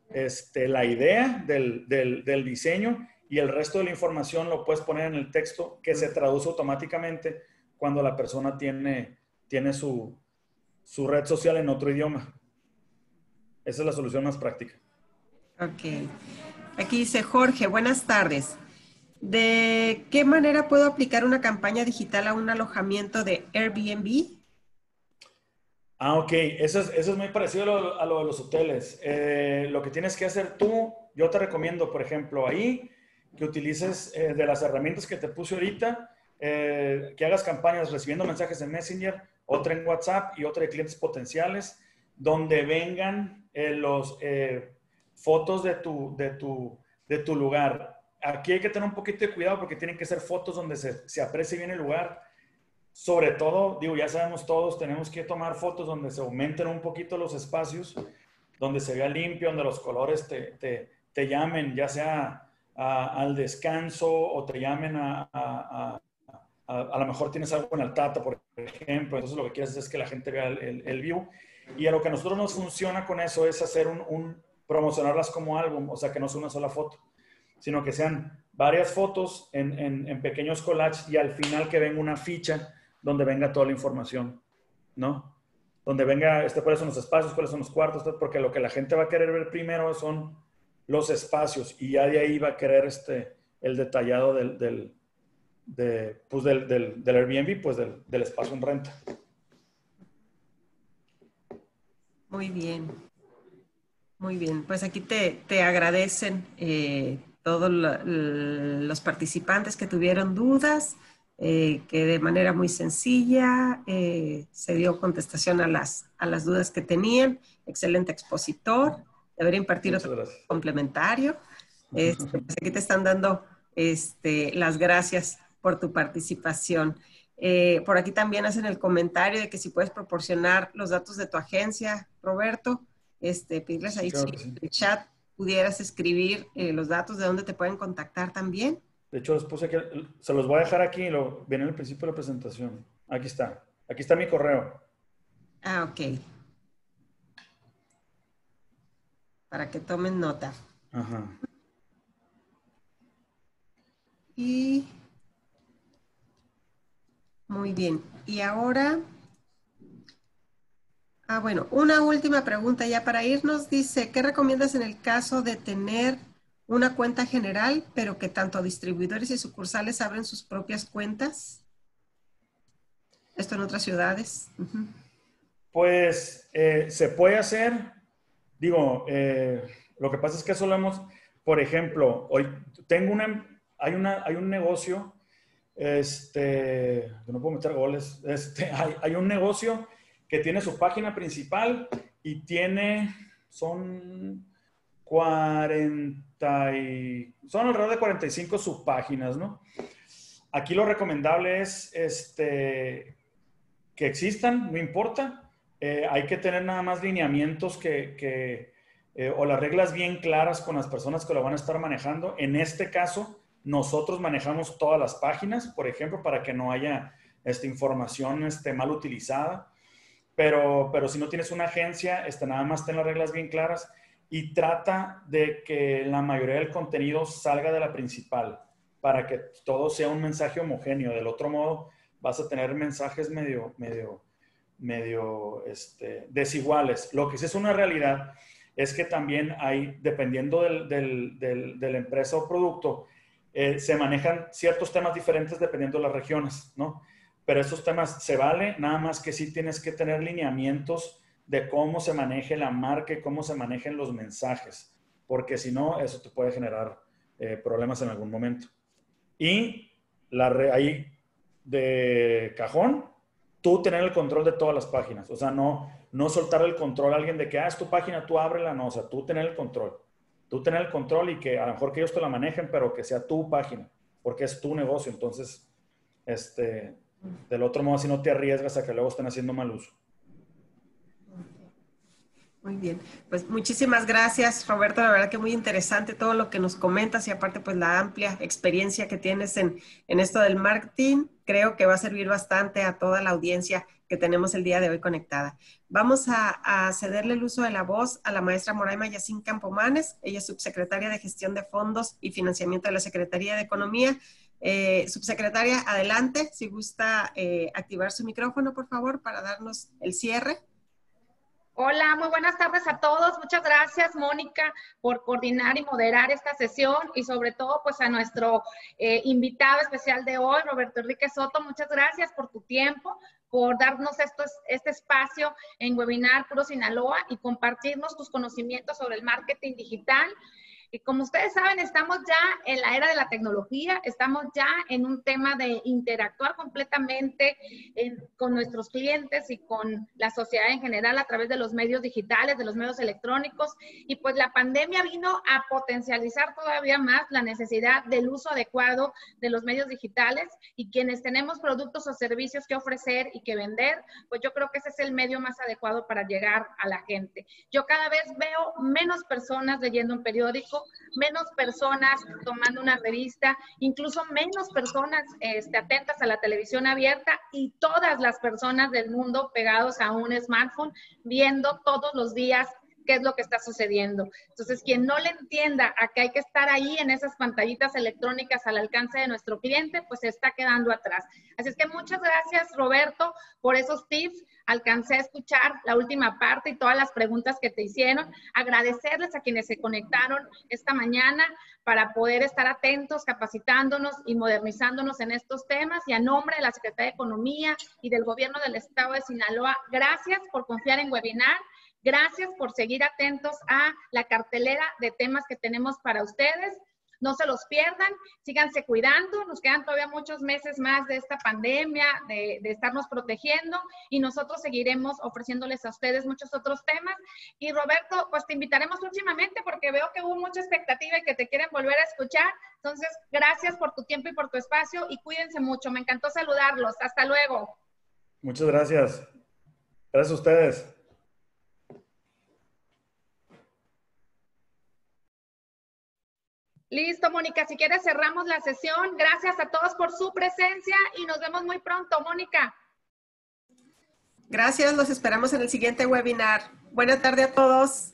la idea del diseño, y el resto de la información lo puedes poner en el texto, que se traduce automáticamente cuando la persona tiene su red social en otro idioma. Esa es la solución más práctica. Ok. Aquí dice Jorge, buenas tardes. ¿De qué manera puedo aplicar una campaña digital a un alojamiento de Airbnb? Ok. Eso es muy parecido a lo de los hoteles. Lo que tienes que hacer tú, yo te recomiendo, por ejemplo, ahí, que utilices de las herramientas que te puse ahorita, que hagas campañas recibiendo mensajes en Messenger, otra en WhatsApp y otra de clientes potenciales, donde vengan los fotos de tu lugar. Aquí hay que tener un poquito de cuidado porque tienen que ser fotos donde se aprecie bien el lugar. Sobre todo, digo, ya sabemos todos, tenemos que tomar fotos donde se aumenten un poquito los espacios, donde se vea limpio, donde los colores te llamen, ya sea al descanso o te llamen a lo mejor tienes algo en Altata, por ejemplo. Entonces lo que quieres es que la gente vea el view. Y a lo que a nosotros nos funciona con eso es hacer promocionarlas como álbum, o sea, que no sea una sola foto, sino que sean varias fotos en pequeños collages, y al final que venga una ficha donde venga toda la información, ¿no? Donde venga cuáles son los espacios, cuáles son los cuartos, porque lo que la gente va a querer ver primero son los espacios, y ya de ahí va a querer el detallado del Airbnb, pues del espacio en renta. Muy bien. Muy bien. Pues aquí te agradecen todos los participantes que tuvieron dudas, que de manera muy sencilla se dio contestación a las dudas que tenían. Excelente expositor. Debería impartir otro complementario. Pues aquí te están dando las gracias por tu participación. Por aquí también hacen el comentario de que si puedes proporcionar los datos de tu agencia, Roberto, pedirles ahí Claro si que sí. en el chat pudieras escribir los datos de dónde te pueden contactar también. De hecho, les puse aquí, se los voy a dejar aquí, viene en el principio de la presentación. Aquí está mi correo. Ah, ok. Para que tomen nota. Ajá. Y muy bien. Y ahora, bueno, una última pregunta ya para irnos. Dice, ¿qué recomiendas en el caso de tener una cuenta general, pero que tanto distribuidores y sucursales abren sus propias cuentas? Esto en otras ciudades. Uh-huh. Pues se puede hacer. Digo, lo que pasa es que eso lo hemos, por ejemplo, hoy hay un negocio, no puedo meter goles, hay un negocio que tiene su página principal y son alrededor de 45 subpáginas, ¿no? Aquí lo recomendable es que existan, no importa. Hay que tener nada más lineamientos o las reglas bien claras con las personas que lo van a estar manejando. En este caso, nosotros manejamos todas las páginas, por ejemplo, para que no haya información mal utilizada. Pero si no tienes una agencia, nada más ten las reglas bien claras y trata de que la mayoría del contenido salga de la principal para que todo sea un mensaje homogéneo. Del otro modo, vas a tener mensajes medio desiguales. Lo que sí es una realidad es que también hay, dependiendo de la empresa o producto, se manejan ciertos temas diferentes dependiendo de las regiones, ¿no? Pero esos temas se vale, nada más que sí tienes que tener lineamientos de cómo se maneje la marca y cómo se manejen los mensajes, porque si no, eso te puede generar problemas en algún momento. Y ahí de cajón, tú tener el control de todas las páginas. O sea, no soltar el control a alguien de que, es tu página, tú ábrela. No, o sea, tú tener el control. Tú tener el control y que a lo mejor que ellos te la manejen, pero que sea tu página, porque es tu negocio. Entonces, del otro modo, si no te arriesgas a que luego estén haciendo mal uso. Muy bien, pues muchísimas gracias, Roberto. La verdad que muy interesante todo lo que nos comentas y aparte pues la amplia experiencia que tienes en esto del marketing. Creo que va a servir bastante a toda la audiencia que que tenemos el día de hoy conectada. Vamos a cederle el uso de la voz a la maestra Moraima Yacín Campomanes. Ella es subsecretaria de Gestión de Fondos y Financiamiento de la Secretaría de Economía. Subsecretaria, adelante, si gusta activar su micrófono, por favor, para darnos el cierre. Hola, muy buenas tardes a todos. Muchas gracias, Mónica, por coordinar y moderar esta sesión y sobre todo, pues a nuestro invitado especial de hoy, Roberto Enrique Soto. Muchas gracias por tu tiempo, por darnos este espacio en Webinar Puro Sinaloa y compartirnos tus conocimientos sobre el marketing digital. Y como ustedes saben, estamos ya en la era de la tecnología, estamos ya en un tema de interactuar completamente con nuestros clientes y con la sociedad en general a través de los medios digitales, de los medios electrónicos. Y pues la pandemia vino a potencializar todavía más la necesidad del uso adecuado de los medios digitales, y quienes tenemos productos o servicios que ofrecer y que vender, pues yo creo que ese es el medio más adecuado para llegar a la gente. Yo cada vez veo menos personas leyendo un periódico, menos personas tomando una revista, incluso menos personas atentas a la televisión abierta, y todas las personas del mundo pegados a un smartphone, viendo todos los días qué es lo que está sucediendo. Entonces, quien no le entienda a que hay que estar ahí en esas pantallitas electrónicas al alcance de nuestro cliente, pues se está quedando atrás. Así es que muchas gracias, Roberto, por esos tips. Alcancé a escuchar la última parte y todas las preguntas que te hicieron. Agradecerles a quienes se conectaron esta mañana para poder estar atentos, capacitándonos y modernizándonos en estos temas. Y a nombre de la Secretaría de Economía y del Gobierno del Estado de Sinaloa, gracias por confiar en Webinar. Gracias por seguir atentos a la cartelera de temas que tenemos para ustedes. No se los pierdan, síganse cuidando, nos quedan todavía muchos meses más de esta pandemia, de estarnos protegiendo, y nosotros seguiremos ofreciéndoles a ustedes muchos otros temas. Y Roberto, pues te invitaremos próximamente porque veo que hubo mucha expectativa y que te quieren volver a escuchar. Entonces, gracias por tu tiempo y por tu espacio y cuídense mucho. Me encantó saludarlos. Hasta luego. Muchas gracias. Gracias a ustedes. Listo, Mónica, si quieres cerramos la sesión. Gracias a todos por su presencia y nos vemos muy pronto, Mónica. Gracias, los esperamos en el siguiente webinar. Buena tarde a todos.